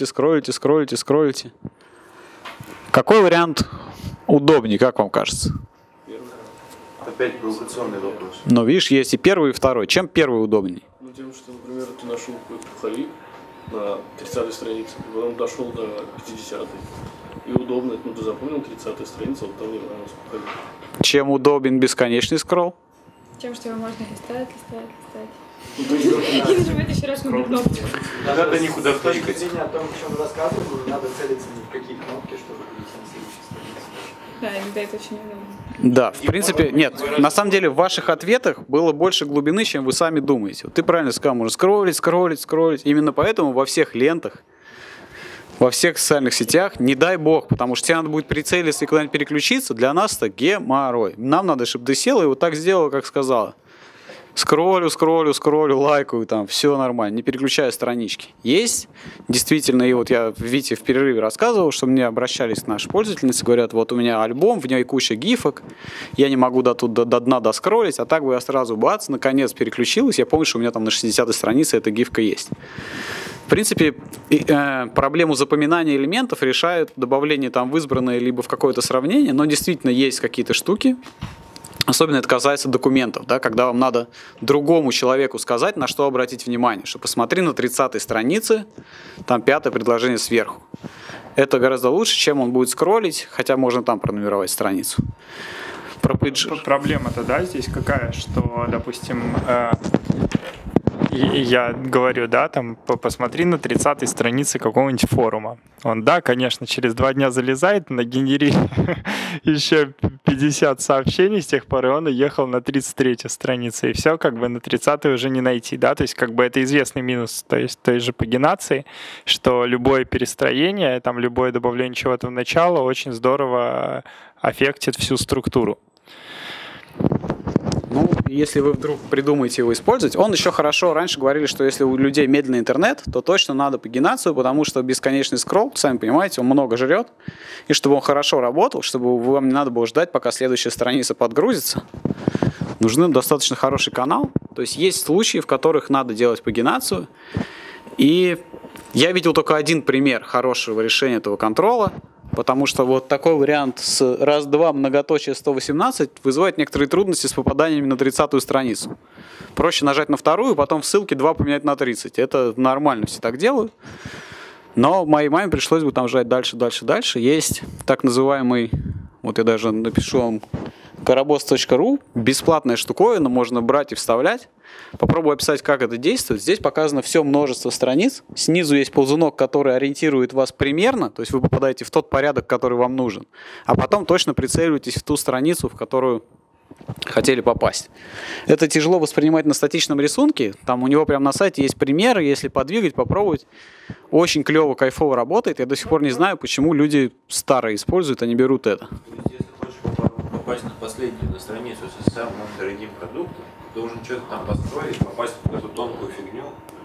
Какой вариант удобнее, как вам кажется? Опять провокационный вопрос. Но видишь, есть и первый, и второй. Чем первый удобнее? Ну, тем, что, например, ты нашел какой-то пуховик на 30-й странице, потом дошел до 50-й. И удобно, ну, ты запомнил 30-я страница, вот там не нравился пуховик. Чем удобен бесконечный скролл? Тем, что его можно листать. И нажимать еще раз на кнопочку. Надо никуда втыкать. О том, о чем рассказывали, не надо целиться ни в какие кнопки, чтобы перейти на следующую страницу. Да, иногда это очень удобно. Да, в принципе, нет. На самом деле в ваших ответах было больше глубины, чем вы сами думаете. Вот ты правильно сказал, можно скроллить. Именно поэтому во всех лентах, во всех социальных сетях, не дай бог, потому что тебе надо будет прицелиться и куда-нибудь переключиться, для нас это геморрой. Нам надо, чтобы ты села и вот так сделала, как сказала. Скроллю, лайкаю, там, все нормально, не переключая странички. Есть, действительно, и вот я Вите в перерыве рассказывал, что мне обращались наши пользовательницы, говорят, вот у меня альбом, в ней куча гифок, я не могу до дна доскроллить, а так бы я сразу бац, наконец переключилась, я помню, что у меня там на 60-й странице эта гифка есть. В принципе, проблему запоминания элементов решает добавление там в избранное либо в какое-то сравнение, но действительно есть какие-то штуки. Особенно это касается документов, да, когда вам надо другому человеку сказать, на что обратить внимание, что посмотри на 30-й странице, там 5-е предложение сверху. Это гораздо лучше, чем он будет скроллить, хотя можно там пронумеровать страницу. Проблема-то, да, здесь какая, что, допустим, я говорю, да, там, посмотри на 30-й странице какого-нибудь форума. Он, да, конечно, через 2 дня залезает, нагенерит еще 50 сообщений с тех пор, и он уехал на 33-ю страницу, и все, как бы на 30-й уже не найти, да, то есть как бы это известный минус той же пагинации, что любое перестроение, там, любое добавление чего-то в начало очень здорово аффектит всю структуру. Ну, если вы вдруг придумаете его использовать, он еще хорошо, раньше говорили, что если у людей медленный интернет, то точно надо пагинацию, потому что бесконечный скролл, сами понимаете, он много жрет, и чтобы он хорошо работал, чтобы вам не надо было ждать, пока следующая страница подгрузится, нужен достаточно хороший канал, то есть есть случаи, в которых надо делать пагинацию, и я видел только один пример хорошего решения этого контрола, потому что вот такой вариант с раз-два многоточие 118 вызывает некоторые трудности с попаданиями на 30-ю страницу. Проще нажать на вторую, потом в ссылке 2 поменять на 30. Это нормально, все так делают. Но моей маме пришлось бы там жать дальше. Есть так называемый, вот я даже напишу вам, карабос.ру, бесплатная штуковина, можно брать и вставлять. Попробую описать, как это действует. Здесь показано все множество страниц. Снизу есть ползунок, который ориентирует вас примерно, то есть вы попадаете в тот порядок, который вам нужен. А потом точно прицеливаетесь в ту страницу, в которую хотели попасть. Это тяжело воспринимать на статичном рисунке. Там у него прямо на сайте есть примеры, если подвигать, попробовать. Очень клево, кайфово работает. Я до сих пор не знаю, почему люди старые используют, а не берут это. Если хочешь попробовать попасть на последнюю на страницу со самым дорогим продуктом, должен что-то там построить, попасть в эту тонкую фигню.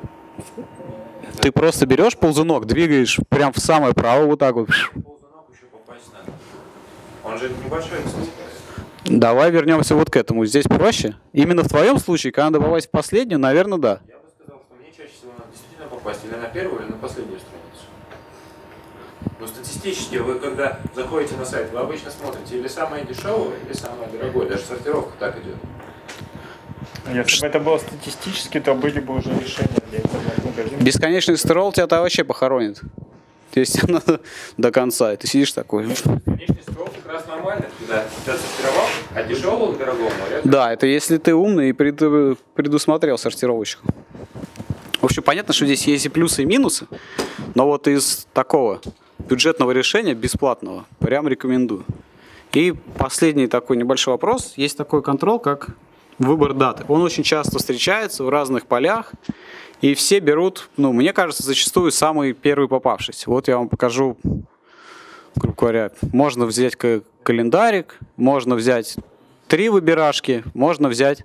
Ты просто берешь ползунок, двигаешь прям в самое право вот так вот. Ползунок еще попасть надо. Он же небольшой, кстати. Давай вернемся вот к этому. Здесь проще. Именно в твоем случае, когда надо попасть в последнюю, наверное, да. Я бы сказал, что мне чаще всего надо действительно попасть или на первую, или на последнюю страницу. Но статистически вы, когда заходите на сайт, вы обычно смотрите или самое дешевое, или самое дорогое. Даже сортировка так идет. Если бы это было статистически, то были бы уже решения для интернет-магазина. Бесконечный стролл тебя вообще похоронит. Если надо до конца, и ты сидишь такой. Конечный строл как раз нормально, когда ты сортировал от дешевого к дорогому. Да, это если ты умный и предусмотрел сортировочку. В общем, понятно, что здесь есть и плюсы, и минусы, но вот из такого бюджетного решения, бесплатного, прям рекомендую. И последний такой небольшой вопрос. Есть такой контроль, как выбор даты. Он очень часто встречается в разных полях, и все берут, ну, мне кажется, зачастую самый первый попавшийся. Вот я вам покажу, грубо говоря, можно взять календарик, можно взять 3 выбирашки, можно взять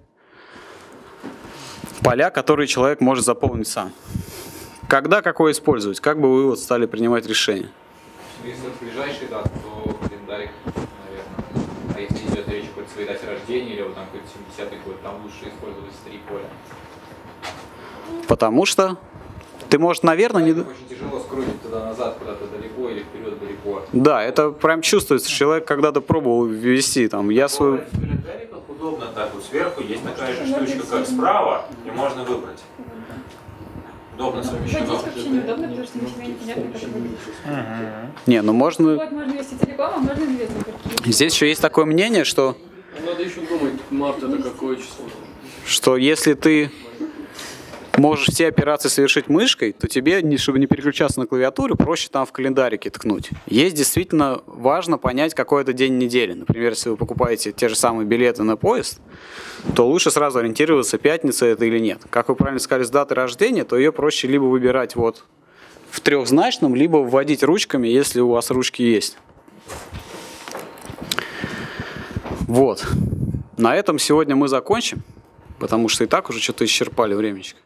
поля, которые человек может заполнить сам. Когда какой использовать? Как бы вы вот стали принимать решение? Если это ближайший дат, то календарик, наверное. А если идет речь о какой-то своей дате рождения или вот там какой-то 70-й год, там лучше использовать 3 поля. Потому что ты, может, наверное, не... Очень тяжело скрутить туда-назад, куда-то далеко или вперед далеко. Да, это прям чувствуется. Человек когда-то пробовал ввести там. Я свой... В календариках удобно так вот сверху есть такая же штучка, как справа, и можно выбрать. Удобно совмещено. Вводить вообще неудобно, потому что ничего не понятно, как вводить. Не, ну можно... Вот можно вести целиком, а можно без выборки. Здесь еще есть такое мнение, что Надо еще думать, март это какое число. если ты можешь все операции совершить мышкой, то тебе, чтобы не переключаться на клавиатуру, проще там в календарике ткнуть. Есть действительно важно понять, какой это день недели. Например, если вы покупаете те же самые билеты на поезд, то лучше сразу ориентироваться, пятница это или нет. Как вы правильно сказали, с даты рождения, то ее проще либо выбирать вот в трехзначном, либо вводить ручками, если у вас ручки есть. Вот. На этом сегодня мы закончим, потому что и так уже что-то исчерпали времечко.